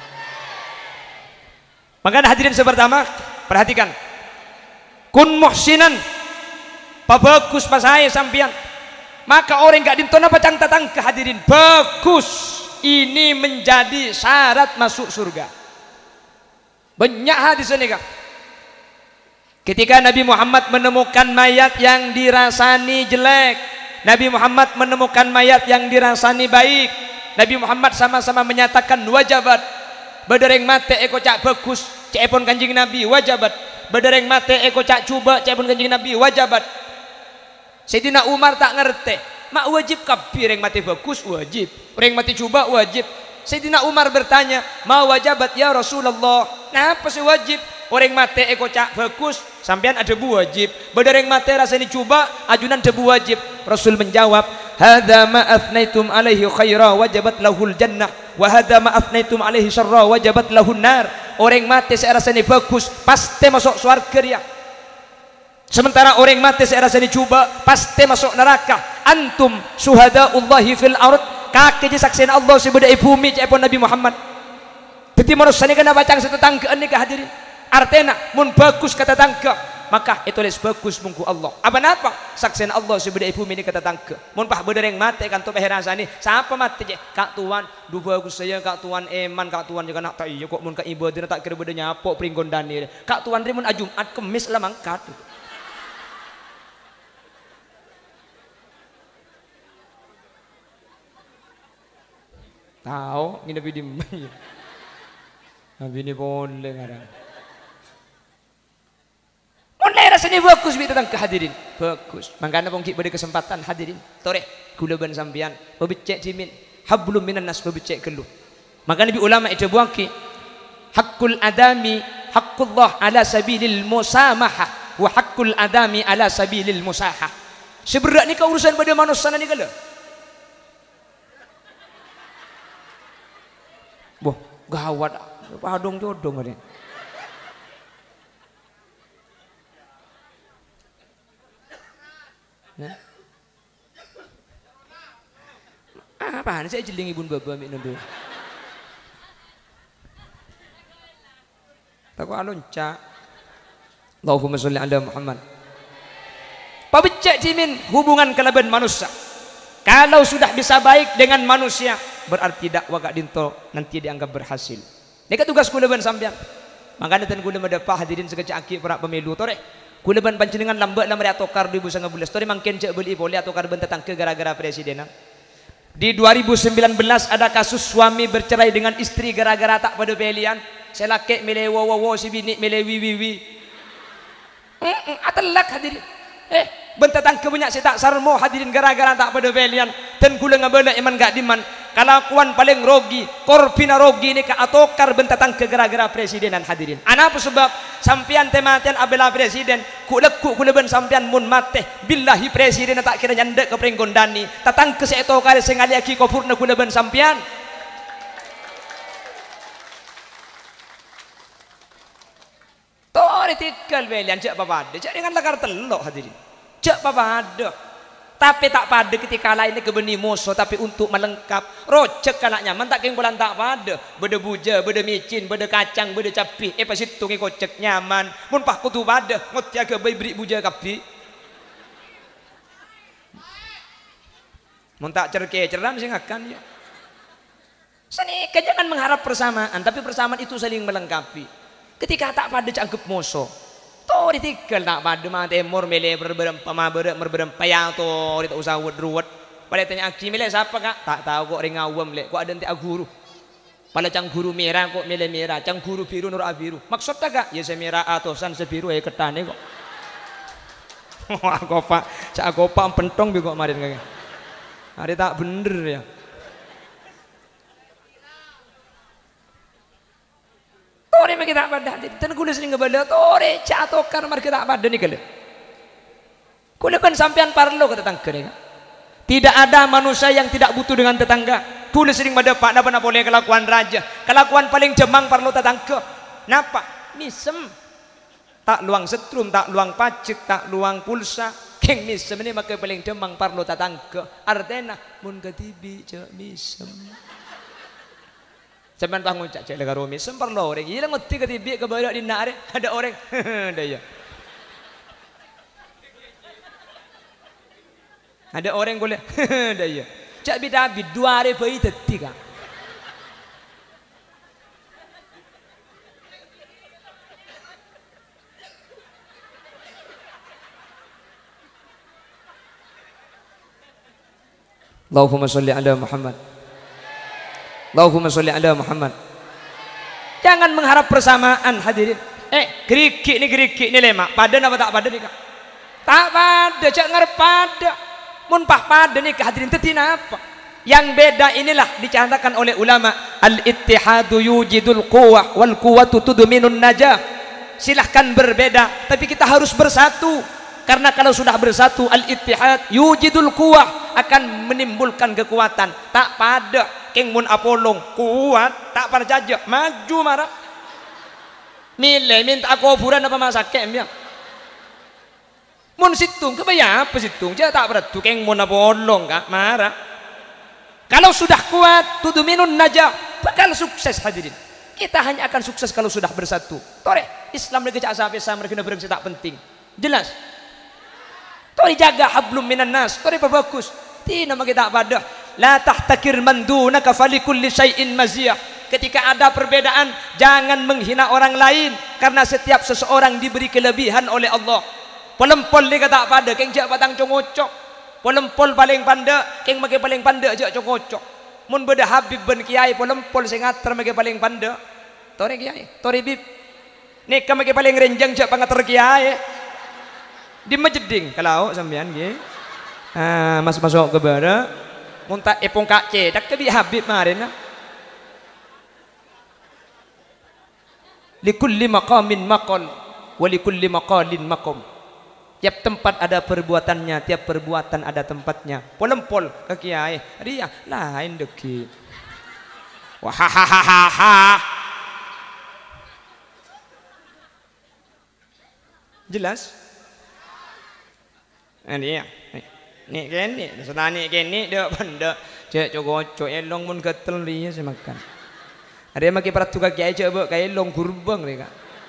Maka hadirin sepertama perhatikan. Kun muhsinan. Pabagus pasai sampian. Maka orang gak dintona pacang tatang kehadirin bagus. Ini menjadi syarat masuk surga. Banyak hadis ini kak. Ketika Nabi Muhammad menemukan mayat yang dirasani jelek, Nabi Muhammad menemukan mayat yang dirasani baik, Nabi Muhammad sama-sama menyatakan wajabat. Badereng mate eko cak bagus, cek pun kanjing Nabi wajabat. Badereng mate eko cak cuba, cek pun kanjing Nabi wajabat. Sayyidina Umar tak ngerti, mak wajib kabir yang mati bagus wajib, orang mati coba wajib. Sayyidina Umar bertanya, "Ma wajabat ya Rasulullah?" Nah, apa sih wajib? Orang mate eko cak bagus, sampean ada bu wajib. Badareng mate rasanya coba, ajunan debu wajib. Rasul menjawab, "Hadza ma athnaitum alaihi khaira wajabat lahul jannah, wa hadza ma athnaitum alaihi syarra wajabat lahun nar." Orang mate saya rasanya bagus, pasti masuk surga dia. Sementara orang mati saya rasanya coba, pasti masuk neraka. Antum syuhadaullahi fil ard, kaki saksian Allah sebeda bumi cepon Nabi Muhammad. Jadi manusia ini kena bacang setetanggaan ini hadirin. Artinya mun bagus kata tangga, maka itu les bagus mungku Allah. Apa napa? Saksian Allah sebeda bumi ini kata tangga. Mun pah bedereng mati kan tu peherasani. Siapa mati je? Kak tuan, du bagus saya kak tuan eman, kak tuan juga nak tak iya kok mun ka ibadah tak kira beda nyapok pringgon dani. Kak tuan rimun ajumat kemis lah mangkat. Tahu ini lebih dimana? Nabi ini boleh ngarang. Mulai rasanya bagus bi tentang kehadirin, bagus. Makanya pengki beri kesempatan hadirin. Tore gula ban sambian, babecek jimin, hablum minan nas babecek keluh. Maka Nabi ulama itu buangki. Hakul adami, hakullah ala sabilil musamahah, wa hakul adami ala sabilil musahah. Seberat ni kau urusan pada manusia ni kalau. Boh, gawat, padong jodong ada. Nah, apaan saya jeling ibu bapa ambil nado. Takut alunca. Allahumma sholli ala Muhammad. Pabecek jimin hubungan kelaban manusia. Kalau sudah bisa baik dengan manusia, berarti dakwah gak dinto nanti dianggap berhasil. Ini tugas kuleban sampean. Makanya tan kuleban dapat hadirin sekecak aki para pemilu tore. Kuleban panjenengan lambat lambat atokar dua ribu sembilan belas. Tore mangken cek beli boleh atokar bentetang ke gara-gara presidenan. Di dua ribu sembilan belas ada kasus suami bercerai dengan istri gara-gara tak pada pilihan. Saya laki milih wo wo wo si bini milih wi wi wi. Mm, atelak hadirin. Eh, bentetang kebanyak saya tak sarmo hadirin gara-gara tak pada pilihan. Dan gula ngabela iman gak diman. Kelakuan paling rogi, korpina rogi ini ke atokar bentetang ke gara-gara presidenan hadirin. Apa sebab sampian tematian abela presiden, kulekku kuleban sampian mun mate. Billahi presiden tak kira nyandek ke peringgondani. Tatang ke seetokar sengali aki kopurna kuleban sampian. Tori tikal belian cak babade, cak dengan lekar telok hadirin. Cak babade. Tapi tak pada ketika lain ini kebeni musuh, tapi untuk melengkap rocek kanak nyaman tak keng bulan tak pada beda buja, beda micin, beda kacang, beda capi eh pasti tungi kocek nyaman mun pah kutu pada ngot jaga bayi beri buja kapi mun tak cerke ceram sih ngakan ya seni jangan mengharap persamaan, tapi persamaan itu saling melengkapi. Ketika tak pada cangkep musuh tori tikal nak pada mate mor mele berberem pamaber berberem payang to rit usah wudruwet pada tanya aki mele siapa kak tak tahu kok ring awam le kok ada nanti guru pada cang guru merah kok mele merah cang guru biru nur biru maksud tak kak ya saya merah atosan sebiru ya ketane kok aku pak cak aku pak pentong bi kok kemarin kak hari tak bener ya. Tore mereka tak pada, dan kulit sering ngebala. Tore catokar mereka tak pada ni kalau. Kulit kan sampean parlo ke tetangga ni. Tidak ada manusia yang tidak butuh dengan tetangga. Kulit sering pada pak, napa napa boleh kelakuan raja, kelakuan paling jemang parlo tetangga. Napa? Misem. Tak luang setrum, tak luang pacek, tak luang pulsa. Keng misem ini maka paling jemang parlo tetangga. Artena mun ketibi cak misem. Cuman bangun cak cak lega rumi sempar lo orang. Iya ngerti ketibi ke badak di nare ada orang. Ada ya. Ada orang boleh. Ada ya. Cak bidabi dua hari bayi tiga. Allahumma sholli ala Muhammad. Allahumma sholli ala Muhammad. Jangan mengharap persamaan hadirin. Eh, geriki ni geriki ni lemak. Padan apa tak padan ni kak? Tak pada, cak ngarep pada. Mun pah pada ni kak hadirin tetina apa? Yang beda inilah dicantakan oleh ulama, al-ittihadu yujidul quwwah wal quwwatu tudminun najah. Silahkan berbeda, tapi kita harus bersatu. Karena kalau sudah bersatu, al-ittihad yujidul quwwah, akan menimbulkan kekuatan. Tak pada keng mun apolong kuat, tak pada jajak maju marah. Milih minta kuburan apa masak kem ya. Mun situng kebaya apa situng? Jangan tak pada tuh keng mun apolong kak marah. Kalau sudah kuat, tudminun najah, bakal sukses hadirin. Kita hanya akan sukses kalau sudah bersatu. Tore, Islam lagi cak sampai sama kena bereng tak penting. Jelas. Tore jaga hablum minan nas. Tore perbagus. Ti nama kita pada. La tahtakir man dunaka falikulli syai'in maziyah. Ketika ada perbedaan, jangan menghina orang lain, karena setiap seseorang diberi kelebihan oleh Allah. Polempol dia kata pada, keng jak batang congocok. Polempol paling panda, keng mage paling panda aja cokocok. Mun beda Habib ben kiai polempol sing ngater mage paling panda. Tore kiai, tore bib. Nek mage paling renjang jak pangater kiai. Di majeding kalau sampean nggih. Ah, mas masuk ke bara. Mun tak epong kak cedak ke bi Habib marin. Likulli maqamin maqal wa likulli maqalin maqam. Tiap tempat ada perbuatannya, tiap perbuatan ada tempatnya. Polempol ke kiai, dia lain deki. Wahahaha. Jelas? Ini ya. Nih kene, sedani kene dak benda. Cek cok elong mun ketel dia semakan. Ada yang pakai peratu kaki aja buat kayak elong gurbang mereka.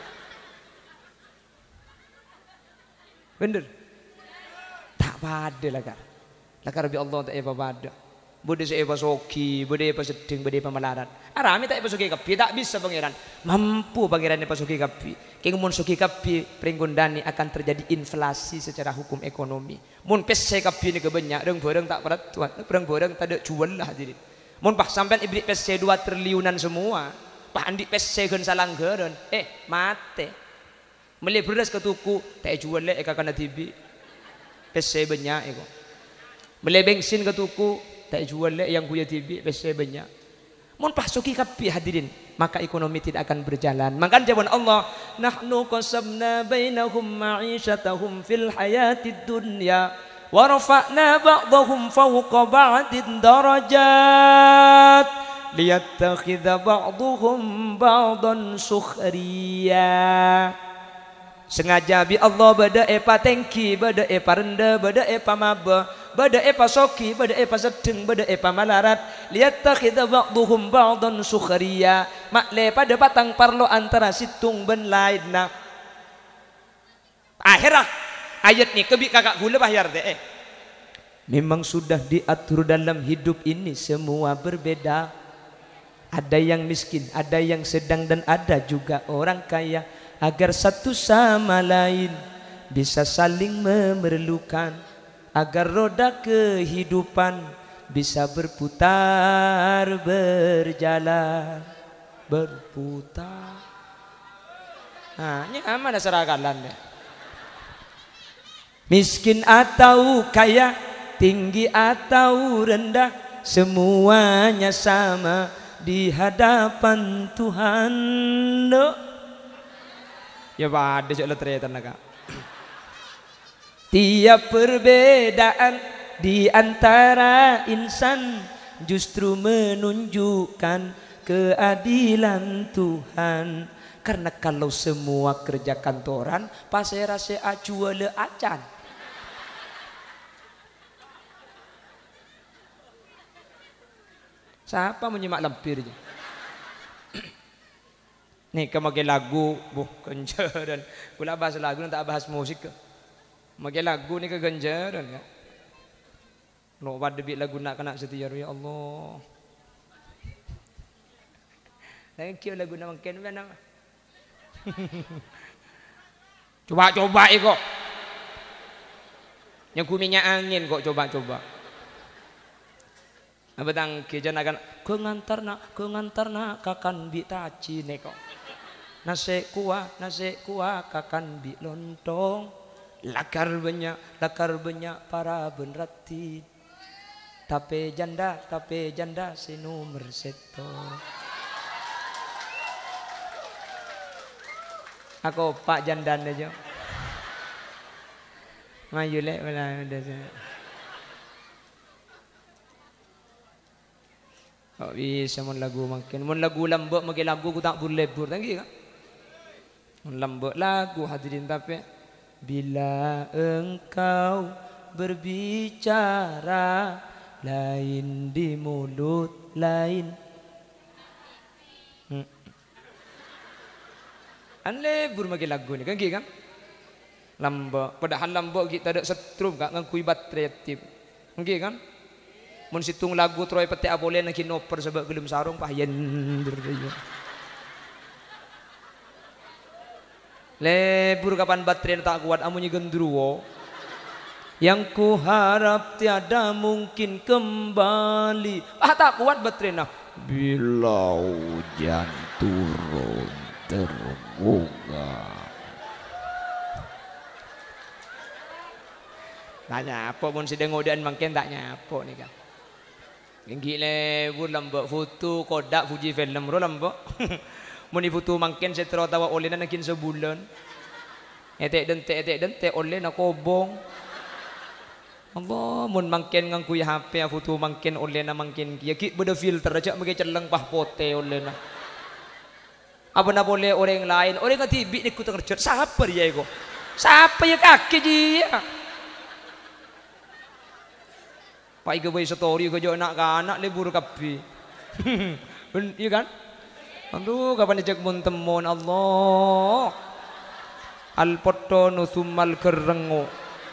Bener? Tak pada lah kak. Lakar bi Allah tak apa pada. Bude se apa soki, bude apa sedeng, bude apa melarat. Arami tak apa soki kapi, tak bisa pangeran. Mampu pangeran apa soki kapi. Keng mun soki kapi, peringgundani akan terjadi inflasi secara hukum ekonomi. Mun pese kapi ni kebanyak, deng bareng tak peratuan, bareng bareng tak ada jual lah jadi. Mun pak sampean ibrik pese dua triliunan semua, pak andi pese gen salanggaran, eh mate. Beli beras ke tuku, tak jual lek kakak natibi, pese banyak eko. Beli bensin ke tuku, tak jual lek yang kuya tibi, pese banyak. Mun pasuki kapi hadirin, maka ekonomi tidak akan berjalan. Maka jawaban Allah, nahnu qasamna bainahum ma'isyatahum fil hayatid dunya, wa rafa'na ba'dahum fawqa ba'din darajat, liyattakhidha ba'duhum ba'dan sukhriya. Sengaja bi Allah bada epa tengki, bada epa rendah, bada epa maba, bada epa soki, bada epa sedeng, bada epa malarat. Lihat takhidha ba'duhum ba'dan sukhriya. Makle pada patang parlo antara situng ben lain nak. Akhirah ayat ni kebi kakak gula bayar deh. Eh. Memang sudah diatur dalam hidup ini semua berbeda. Ada yang miskin, ada yang sedang, dan ada juga orang kaya. Agar satu sama lain bisa saling memerlukan, agar roda kehidupan bisa berputar berjalan berputar. Nah, ini aman seragalan deh. Miskin atau kaya, tinggi atau rendah, semuanya sama di hadapan Tuhan. No. Ya pada soal ternyata naga. Tiap perbedaan di antara insan justru menunjukkan keadilan Tuhan. Karena kalau semua kerja kantoran, pas saya rasa acuale acan. Siapa menyimak lampirnya? Nih kamu pakai lagu, buh kenjaran. Kula bahas lagu, tak bahas musik ke. Pakai lagu ni kegenjaran ya. Lo pada bit lagu nak kena setia ya Allah. Thank you lagu nak makan mana? Coba-coba kok. Yang ku minyak angin kok coba-coba. Apa tang kejan akan ke ngantar nak, ke ngantar nak kakan bi taci ne kok. Nasi kuah, nasi kuah kakan bi lontong. Lakar banyak, lakar banyak para benrati. Tape janda, tape janda si nomor seto. Aku pak jandan aja. Maju lek mana ada saya. Oh bisa mon lagu makin, mon lagu lambok makin lagu ku tak boleh lebur tanggi kan. Mon lambok lagu hadirin tapi bila engkau berbicara lain di mulut lain. Hmm. An lebur makin lagu ni kan ki kan. Lambok, padahal lambok kita ada setrum kak ngakui baterai tip. Nggih kan? Mun situng lagu troy pete boleh nak kinoper sebab gelem sarung pahyen berdaya. Lebur kapan baterai tak kuat amunnya gendruwo. Yang ku harap tiada mungkin kembali. Ah tak kuat baterai nah. Bila hujan turun tergugah. Tak nyapo pun sedang ngodan makin tak nyapo ni kan. Gigi lebur lambok foto kodak Fuji film ro lambok. Mun foto makin setro tawa oleh nakin sebulan. Etek dentek etek dentek oleh nak kobong. Allah mun makin ngang kuy H P foto makin oleh na makin kia ki beda filter aja mage celeng pah pote oleh na. Apa na boleh orang lain orang ngati bi ni ku terkejut siapa dia iko. Siapa ya kaki dia. Pak Iga bayi story kerja anak ke anak lebur kapi. Iya kan? Aduh kapan dijak mun temon Allah. Al potono sumal kerengo.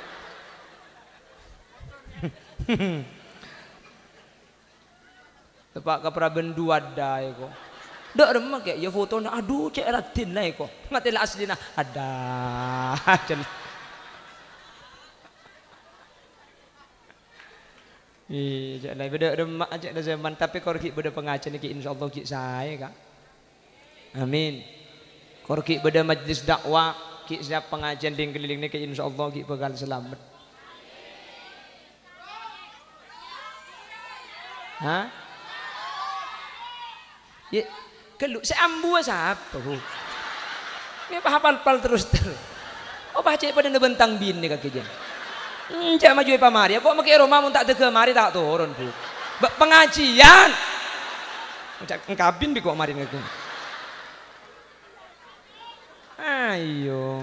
Tepak ke prabendu ada ya kok. Dak remak ya ya foto na aduh cek ratin lah ya kok. Ngatela asli na ada. Iya, jadi beda remak aja dah zaman. Tapi korki beda pengajian ni, insyaallah ki saya kak. Amin. Korki beda majlis dakwah, ki siap pengajian di keliling ni, insyaallah ki bakal selamat. Hah? Ya, kalau saya ambu siapa? Ini hafal-hafal terus terus. Oh baca pada nebentang bin ni kaki jen. Cak maju apa mari? Kok makai rumah mun tak tege mari tak turun bu. Pengajian. Cak kabin bi kok mari ngeke. Ayo.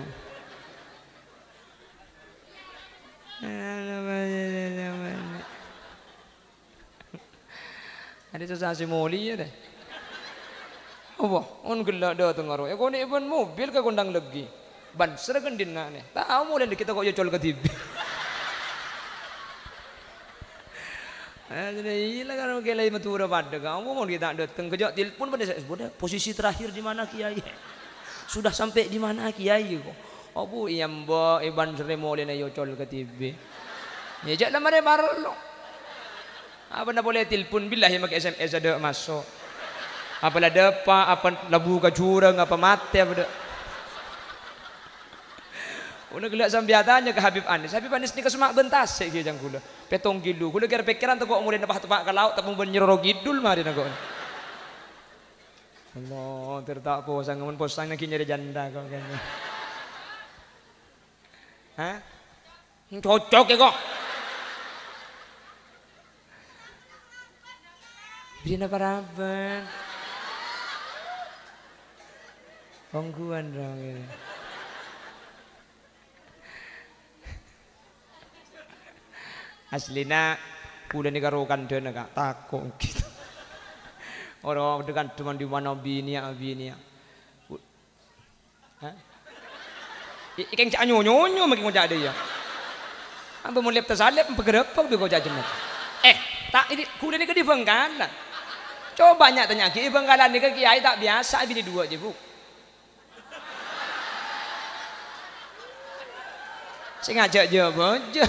Ada sesasi moli ya deh. Apa? On gelak dah tengaro. Ya kau ni pun mobil ke kondang lagi. Ban seragam dina ni. Tahu mulai kita kok jol ke T V. Jadi ilah kalau kelai matura pada kamu mau kita datang kerja telepon pada saya sudah posisi terakhir di mana kiai sudah sampai di mana kiai kok abu yang mbak iban seremole na yocol ke T V ya jangan mare marlo apa nak boleh telepon bilah yang pakai S M S ada masuk apa lah depa apa labu ke jurang apa mati apa dah udah gelak sambiatannya ke Habib Anis. Habib Anis ni kesemak bentas sik ki jang kula. Petong gilu. Kula kira pikiran tu kok mulai nepah-tepah ke laut tak pun nyeroro gidul mari nak kok. Allah tertak posang mun posang nak nyari janda kok kan. Hah? Cocok ya kok. Bina paraban. Pangguan dong ini. Aslina pula ni karokan dia nak takut gitu. Orang dengan cuma di mana bini bini. Hah? Ikan cak nyonyo nyonyo makin ngojak dia. Ambil mulai tersalip bergerak apa dia ngojak jenak. Eh tak ini kuda ni ke di Bengkalan. Coba banyak tanya ki Bengkalan ni ke kiai tak biasa bini dua je bu. Saya ngajak je aja.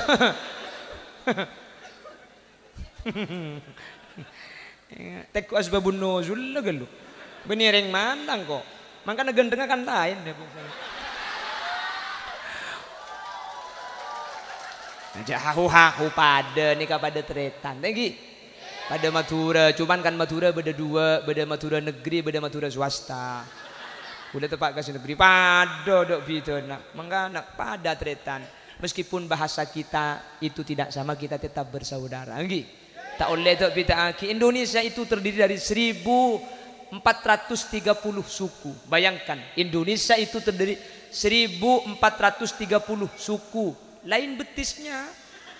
Teku asbabun nuzul lah gelu. Benireng mandang kok. Makanya gendeng kan lain. Jauh-jauh pada nih pada tretan lagi pada Madura, cuman kan Madura beda dua, beda Madura negeri, beda Madura swasta. Udah tepat kasih negeri pada dok bidana, mengana pada tretan. Meskipun bahasa kita itu tidak sama, kita tetap bersaudara. Lagi tak oleh dok bida aki. Indonesia itu terdiri dari seribu empat ratus tiga puluh suku. Bayangkan Indonesia itu terdiri seribu empat ratus tiga puluh suku. Lain betisnya.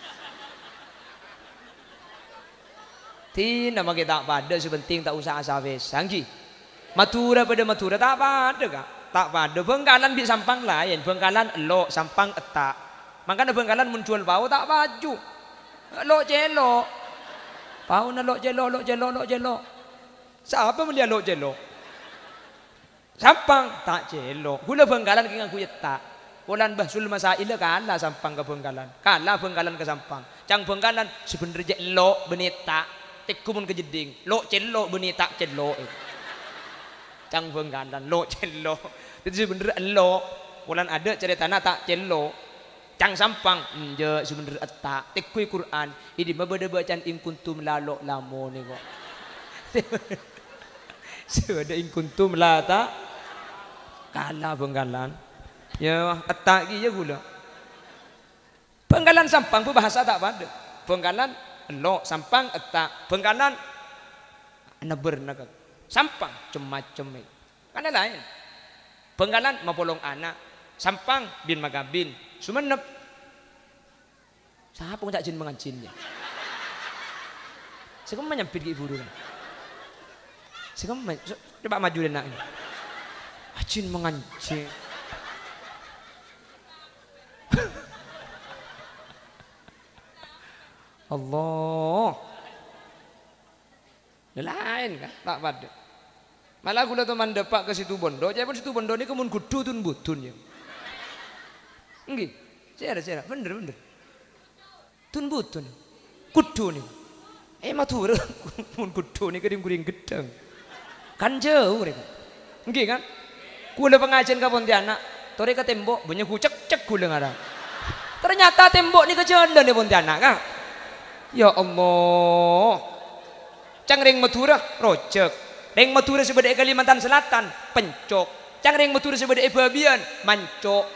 Ti nama kita pada sepenting tak usah asal sanggi. Madura pada Madura tak pada kak, tak pada. Bengkalan bi sampang lain, Bengkalan lo sampang etak. Makanya Bengkalan menjual bau tak baju. Lo jelo, bau na lo jelo, lo jelo, lo jelo. Siapa melihat lo jelo? Sampang tak jelo. Gula Bengkalan kena aku etak. Bulan bahsul masail kalah sampang ke Bengkalan, kalah Bengkalan ke sampang. Cang Bengkalan sebenarnya lo beneta. Tekumun kejeding, lo celo benita celo. Cang Bengkalan lo celo. Itu sebenarnya lo. Bulan ada cerita tak celo. Cang sampang, enje sebenarnya etak. Tekui Quran, ini mabada bacaan in kuntum lalo lamo ni kok. Sudah in kuntum la tak kalah Bengkalan. Ya etak gi ya gula. Bengkalan sampang pun bahasa tak pada. Bengkalan lo sampang etak, Bengkalan neber nakak sampang cem-macem karena lain. Bengkalan mapolong anak, sampang bin magabin sumenep siapa pun tak jin mengancinnya. Sekarang menyampit ke ibu dulu. Sekarang coba maju dan nak ajin mengancing. Allah lain kan tak pada. Malah gula teman depak ke situ bondo, jadi pun situ bondo ni kemun kudu tun butun ya. Enggih, saya saya bener bener. Tun butun, kudu ni. Eh Madura kemun kudu ni kering kuring gedang. Kan jauh ni. Enggih kan? Gula pengajian ke Pontianak, tore ke tembok banyak kucek cek gula ngarang. Ternyata tembok ni kejalan di Pontianak kan? Ya Allah. Cang ring Madura rojek. Ring Madura sebagai Kalimantan Selatan pencok. Cang ring Madura sebagai Babian mancok.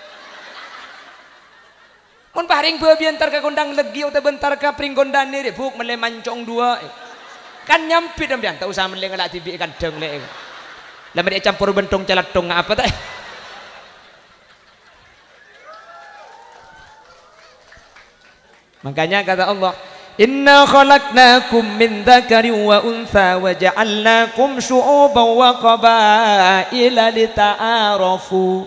Mun paring Babian tar ka kondang legi atau bentar ka pring kondane re buk mele mancong dua. Kan nyampit ambian tak usah mele ngalak tibi kadang le. Lah dia campur bentong calatong apa tak? Makanya kata Allah, Inna khalaqnakum min dzakarin wa untha wa ja'alnakum syu'uban wa qabaila lita'arafu.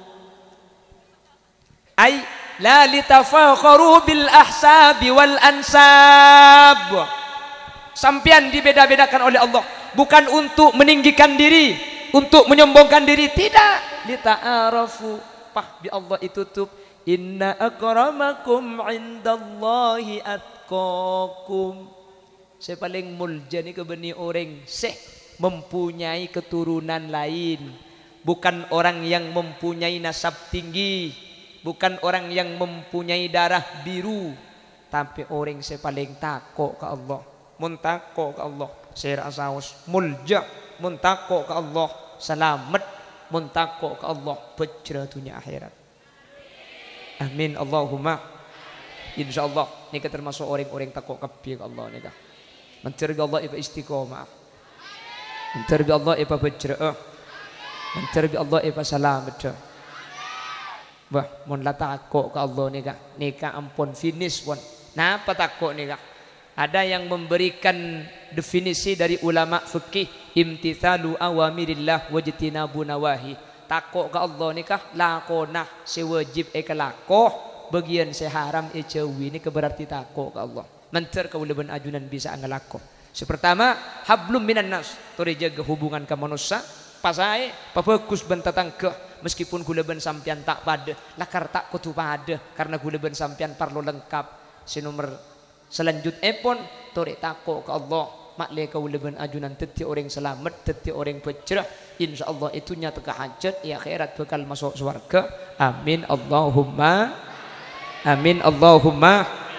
Ay la litafakharu bil ahsabi wal ansab. Sampian dibeda-bedakan oleh Allah, bukan untuk meninggikan diri, untuk menyombongkan diri, tidak. Lita'arafu. Pah bi Allah itu tuh Inna akramakum indallahi atqakum. Saya paling mulja ni kebeni orang seh mempunyai keturunan lain, bukan orang yang mempunyai nasab tinggi, bukan orang yang mempunyai darah biru, tapi orang saya paling takut ke Allah. Mun takut ke Allah saya rasa mulja, mun takut ke Allah selamat, mun takut ke Allah pecera dunia akhirat. Amin Allahumma. Insyaallah nika termasuk orang-orang takut kabeh ke Allah nika. Mencerga Allah iba istiqomah. Mencerga Allah iba bajra'ah. Mencerga Allah iba selamat. Wah, mun la takut ke Allah nika, nika ampun finish pun. Napa takut nika? Ada yang memberikan definisi dari ulama fikih, imtithalu awamirillah wajtinabu nawahi. Takut ke Allah nikah lakonah sewajib eka lakoh bagian seharam e cewi ni berarti takut ke Allah. Mencer keuleban ajunan bisa ngelakoh. Sepertama hablum minan nas, tore jaga hubungan ke manusia, pasai pafokus bentatang ke meskipun kuleban sampian tak pada, lakar tak kutu pada karena kuleban sampian parlo lengkap. Sinomor selanjutnya pun tore takut ke Allah. Maklai kau leban ajunan teti orang selamat, teti orang pecah. Insyaallah itu nyata kehajat ya akhirat bakal masuk surga. Amin Allahumma. Amin Allahumma.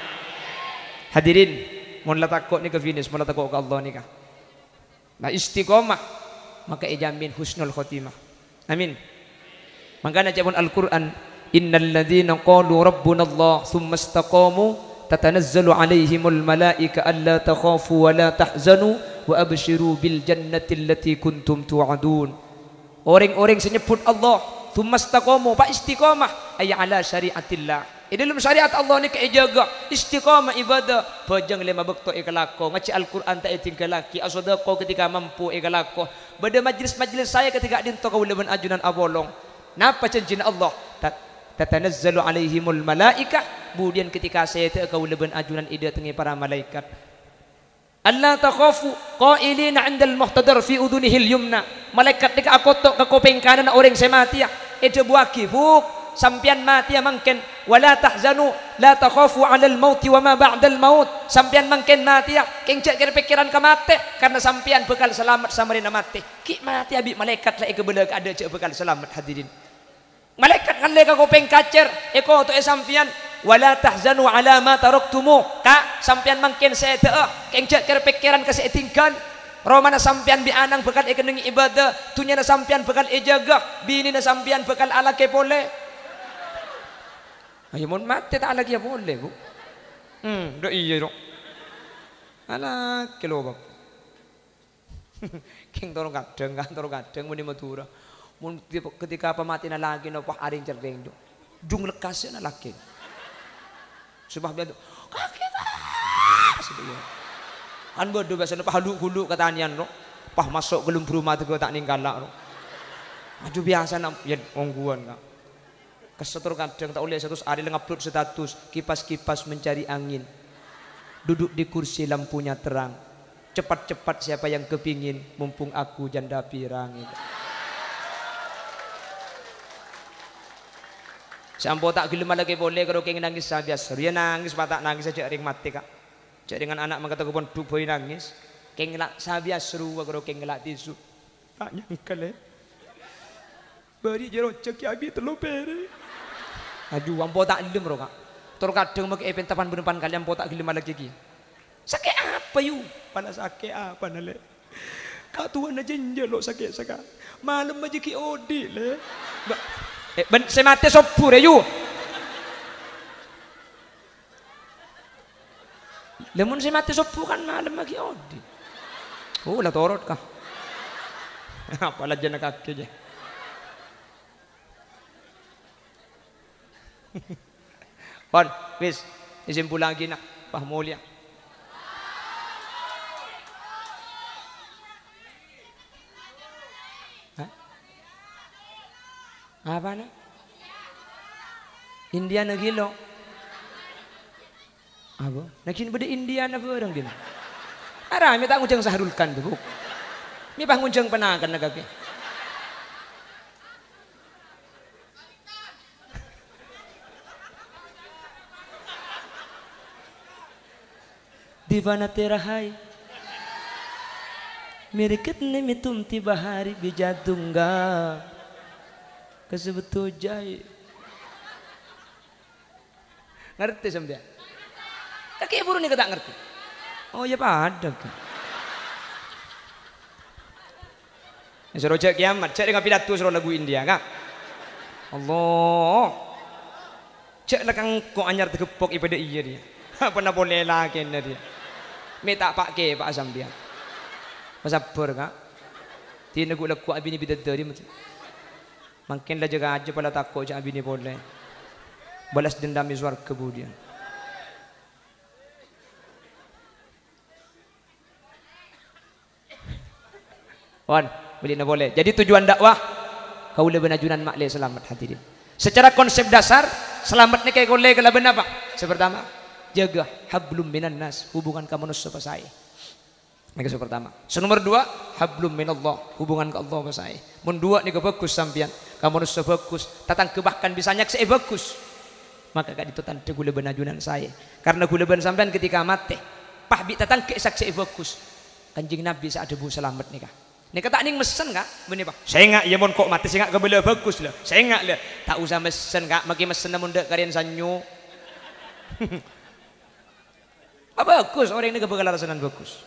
Hadirin, mun la takut ni ke finish, mun la takut ke Allah ni kah. Nah istiqomah maka ijamin husnul khotimah. Amin. Makanya jabun Al-Qur'an, innal ladzina qalu rabbuna Allah tsumma istaqamu tatanazzalu alaihimul malaika alla takhafu wa la tahzanu wa abshiru bil jannati allati kuntum tu'adun. Orang-orang senyebut Allah tsumma istaqamu, pak istiqamah ay ala syariatillah. Di dalam syariat Allah ni kaya jaga istiqamah ibadah. Pejang lima bekto ikalako, ngaji Al-Quran tak tinggal laki, asodako ketika mampu ikalako. Pada majlis-majlis saya ketika dinto kaulaban ajunan abolong. Napa janjina Allah? Tatanazzalu alaihimul malaikah. Kemudian ketika saya tak kaulaban ajunan ida tengi para malaikat. Allah takhafu qailina 'indal muhtadar fi udunihil yumna. Malaikat dika akotok ke kuping kanan orang saya mati ya. Ida buaki buk. Sampian mati mangken wala tahzanu la takhafu 'alal mauti wa ma ba'dal maut. Sampian mangken mati ya keng cek kira pikiran ka mati karena sampian bekal selamat samarina mati. Ki mati abi malaikat la ike beula ada cek bekal selamat hadirin. Malaikat kan leka kopeng kacer eko to e sampian wala tahzanu 'ala ma taraktumu. Ka sampian mangken saya teu keng cek kira pikiran ka tinggal. Romana sampian bi anang bekal ike nengi ibadah, tunya na sampian bekal e jaga, bini na sampian bekal ala ke pole. Ayo mon mati tak lagi ya boleh bu. Hmm, dah iya dong. Alah kelobak. King torong kadang kan torong kadang muni Madura. Mun ketika apa mati na lagi no pah aring cereng do. Dung lekas na laki. Sebab dia tu kaki sedih. Kan bodoh biasa no pah hulu-hulu katanian no. Pah masuk gelem rumah tu tak ninggalak no. Maju biasa na ya ongguan kak. Kesetur kadang tak oleh satu hari ngupload status kipas-kipas mencari angin, duduk di kursi lampunya terang, cepat-cepat siapa yang kepingin mumpung aku janda pirang itu. Sampo tak gelem lagi boleh kalau kengin nangis saja dia nangis mata nangis saja ring mati kak. Cek dengan anak mengata kupon duboy nangis kengin lak saja seru kalau kengin lak tisu tak nyangkal eh bari jero cek abi telu pere. Aduh, ampo tak gelem ro kak. Tur kadang make event tapan benepan kali ampo tak gelem lagi ki. Sakit apa yu? Pada sakit apa nale? Kak tuan aja njelok sakit saka. Malam aja ki odi le. Eh ben saya mati sopur yu. Lemon saya mati sopur kan malam lagi odi. Oh lah torot kah? Apalah jana kaki je. Pon, wis, isimpul lagi nak, Pak Mulia. Hah? Apa nak? India negeri lo. Apa? Nakin beda India na orang din. Ara, mi tak ngujang saharulkan tu. Mi pah ngujang penakan nagaki. Divana terahai Mirikat ni mitum tiba hari bijadungga Kesebetul jai. Ngerti sampai? Kaki buru ni tak ngerti. Oh ya pada kan. Suruh cek kiamat, cek dengan pidato suruh lagu India kak. Allah. Cek lah kang kau anyar terkepok ibadah iya dia. Apa nak boleh lagi dia. Minta pak ke pak sambian. Masabar kak. Tidak gula kuat abini bidadari macam. Makin lah jaga aja pada takut je abini boleh. Balas dendam di suar kemudian. Wan, boleh nak boleh. Jadi tujuan dakwah kau lebih najunan makle selamat hadirin. Secara konsep dasar selamat ni kayak kau le kalau benar pak. Sepertama jaga hablum minan nas, hubungan kamu manusia pasai. Ini pertama. Nomor dua, hablum minallah, hubungan ke Allah pasai. Mun dua ni bagus sampian, kamu manusia bagus, tatang kebahkan bisanya saya bagus. Maka kak itu tanda gula benajunan saya. Karena gula ben sampean ketika mati, pah bi tatang ke saksi bagus. Kanjeng Nabi saat debu selamat nikah. Nek kata ning mesen kak, benih pak. Saya ngak ya mon kok mati saya ngak kebela bagus lah. Saya ngak lah. Tak usah mesen kak, maki mesen namun dek kalian sanyo. Apa bagus orang ini kebakalan rasanan bagus.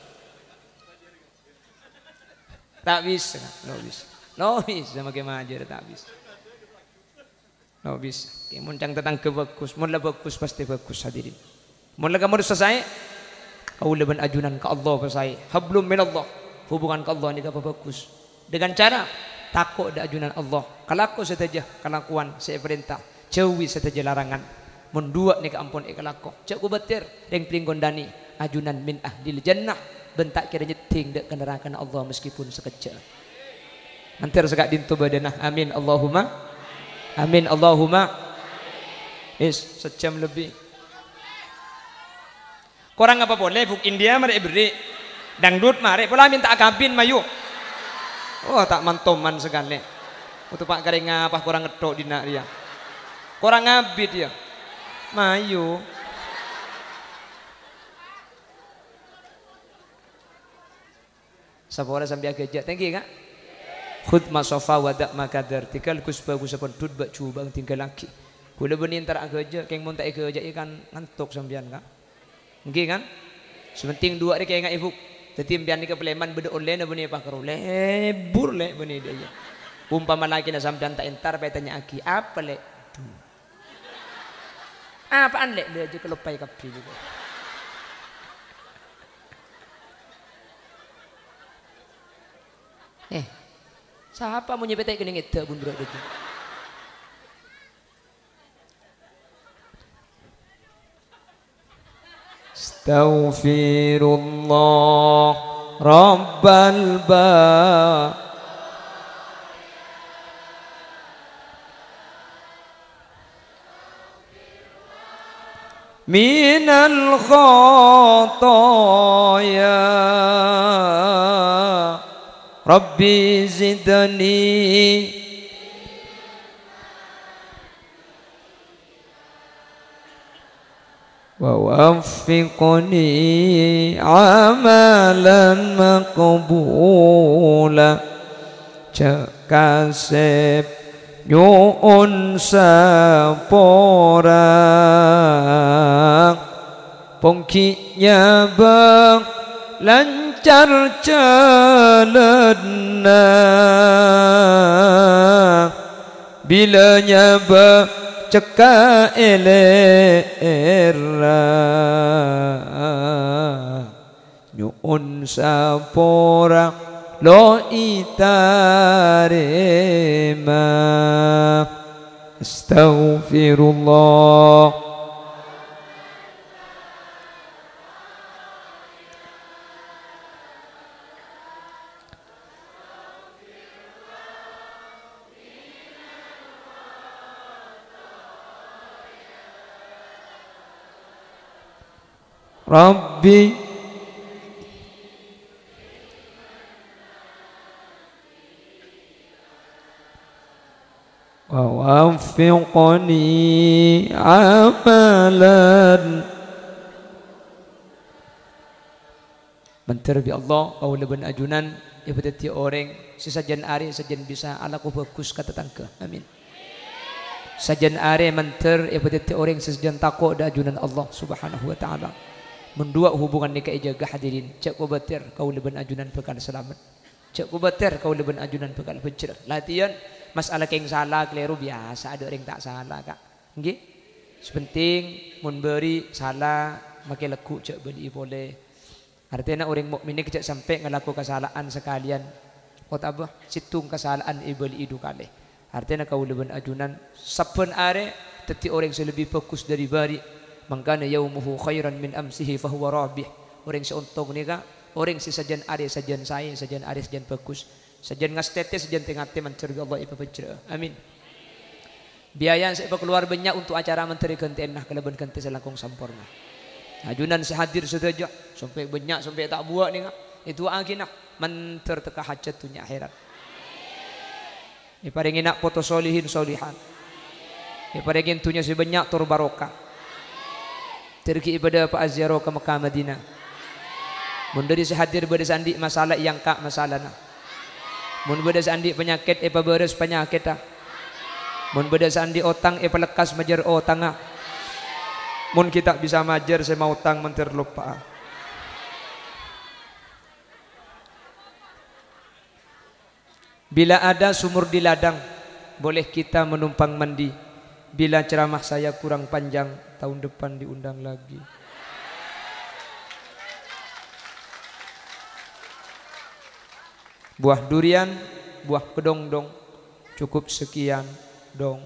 Tak bisa, no bisa, no bisa makin majer tak bisa, no bisa. Mun cang tentang kebagus, mun lah bagus pasti bagus hadirin. Mun lah kamu selesai, kau leban ajunan ke Allah selesai. Hablum min Allah, hubungan ke Allah ni apa bagus. Dengan cara takut ada ajunan Allah. Kalau aku saja kelakuan saya perintah, jauhi saja larangan. Mun dua ni ke ampun ikalako. Cak ku betir, deng pinggondani ajunan min ahdil jannah. Bentak kira nyeting dek kenerakan Allah meskipun sekejap. Nanti sekak dintu badanah. Amin Allahumma. Amin Allahumma. Is sejam lebih. Korang apa boleh buk India mari beri. Dangdut mari pula minta kabin mayu. Oh tak mantoman sekali. Untuk pak kering apa korang ngedok dina dia. Korang ngabid dia. Mayu. Sapora sambil agak thank you kak. Khud masofa wadak makadar tikal kusba kusapon tudbak cubang tinggal laki. Kula benin tar agak keng mun tak agak ikan ngantuk sambian kak. Nggih kan? Sementing dua ni kayak ibu. Dadi mbian ni ke Pleman beda oleh na benih pakaro lebur le benih dia. Umpama laki na sambian tak entar pe tanya aki apa le? Apaan le dia aja kelupai kapi juga. Eh, siapa mau nyepetai kena ngeta pun berat itu. Astaghfirullah Rabbal ba minal khotoya Rabbi zidni wa waffiqni amalan maqbula cakasep nyuun sapora pongkinya bang lancar jalanna bila nyaba ceka elera nyuun sapora lo itarema astaghfirullah Rabbi wa waffiqni amalan menterbi Allah kau leban ajunan ibadati orang sesajen are sajen bisa alaku bagus kata tangka amin sajen are menter ibadati orang sesajen takut da ajunan Allah subhanahu wa ta'ala mendua hubungan nikah jaga hadirin cek ku batir kau leban ajunan bekal selamat cek ku batir kau leban ajunan bekal bercerah latihan masalah keng salah keliru biasa ada orang tak salah kak nggih sepenting mun beri salah makai leku cek beli boleh artinya orang mukmin ni cek sampai ngelaku kesalahan sekalian kau tak apa situng kesalahan ibeli idu kali artinya kau leban ajunan saben are teti orang selebih fokus dari bari mangkana yaumuhu khairan min amsihi fahuwa rabih orang seuntung ni kak orang si sajan are sajan saya sajan are sajan bagus sajan ngastete sajan tengate mencari Allah ipa pecera amin biaya saya keluar banyak untuk acara menteri ganti enah keleban ganti selangkung sampurna ajunan sehadir saja sampai banyak sampai tak buat ni kak itu aginah menter teka hajat dunia akhirat iparingin nak foto solihin solihan iparingin tunya sebanyak tur barokah terki ibadah Pak Aziaro ke Mekah Madinah. Mun dari sehadir bade sandi masalah yang kak masalahna. Mun bade sandi penyakit epa beres penyakit ah. Mun bade sandi otang epa lekas majar otanga. Mun kita bisa majer saya mau tang mentir lupa. Bila ada sumur di ladang, boleh kita menumpang mandi. Bila ceramah saya kurang panjang, tahun depan diundang lagi. Buah durian, buah kedongdong, cukup sekian dong.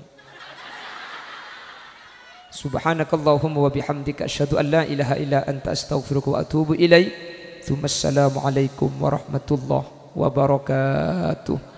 Subhanakallahumma wa bihamdika asyhadu an la ilaha illa anta astaghfiruka wa atubu ilaik. Assalamualaikum warahmatullahi wabarakatuh.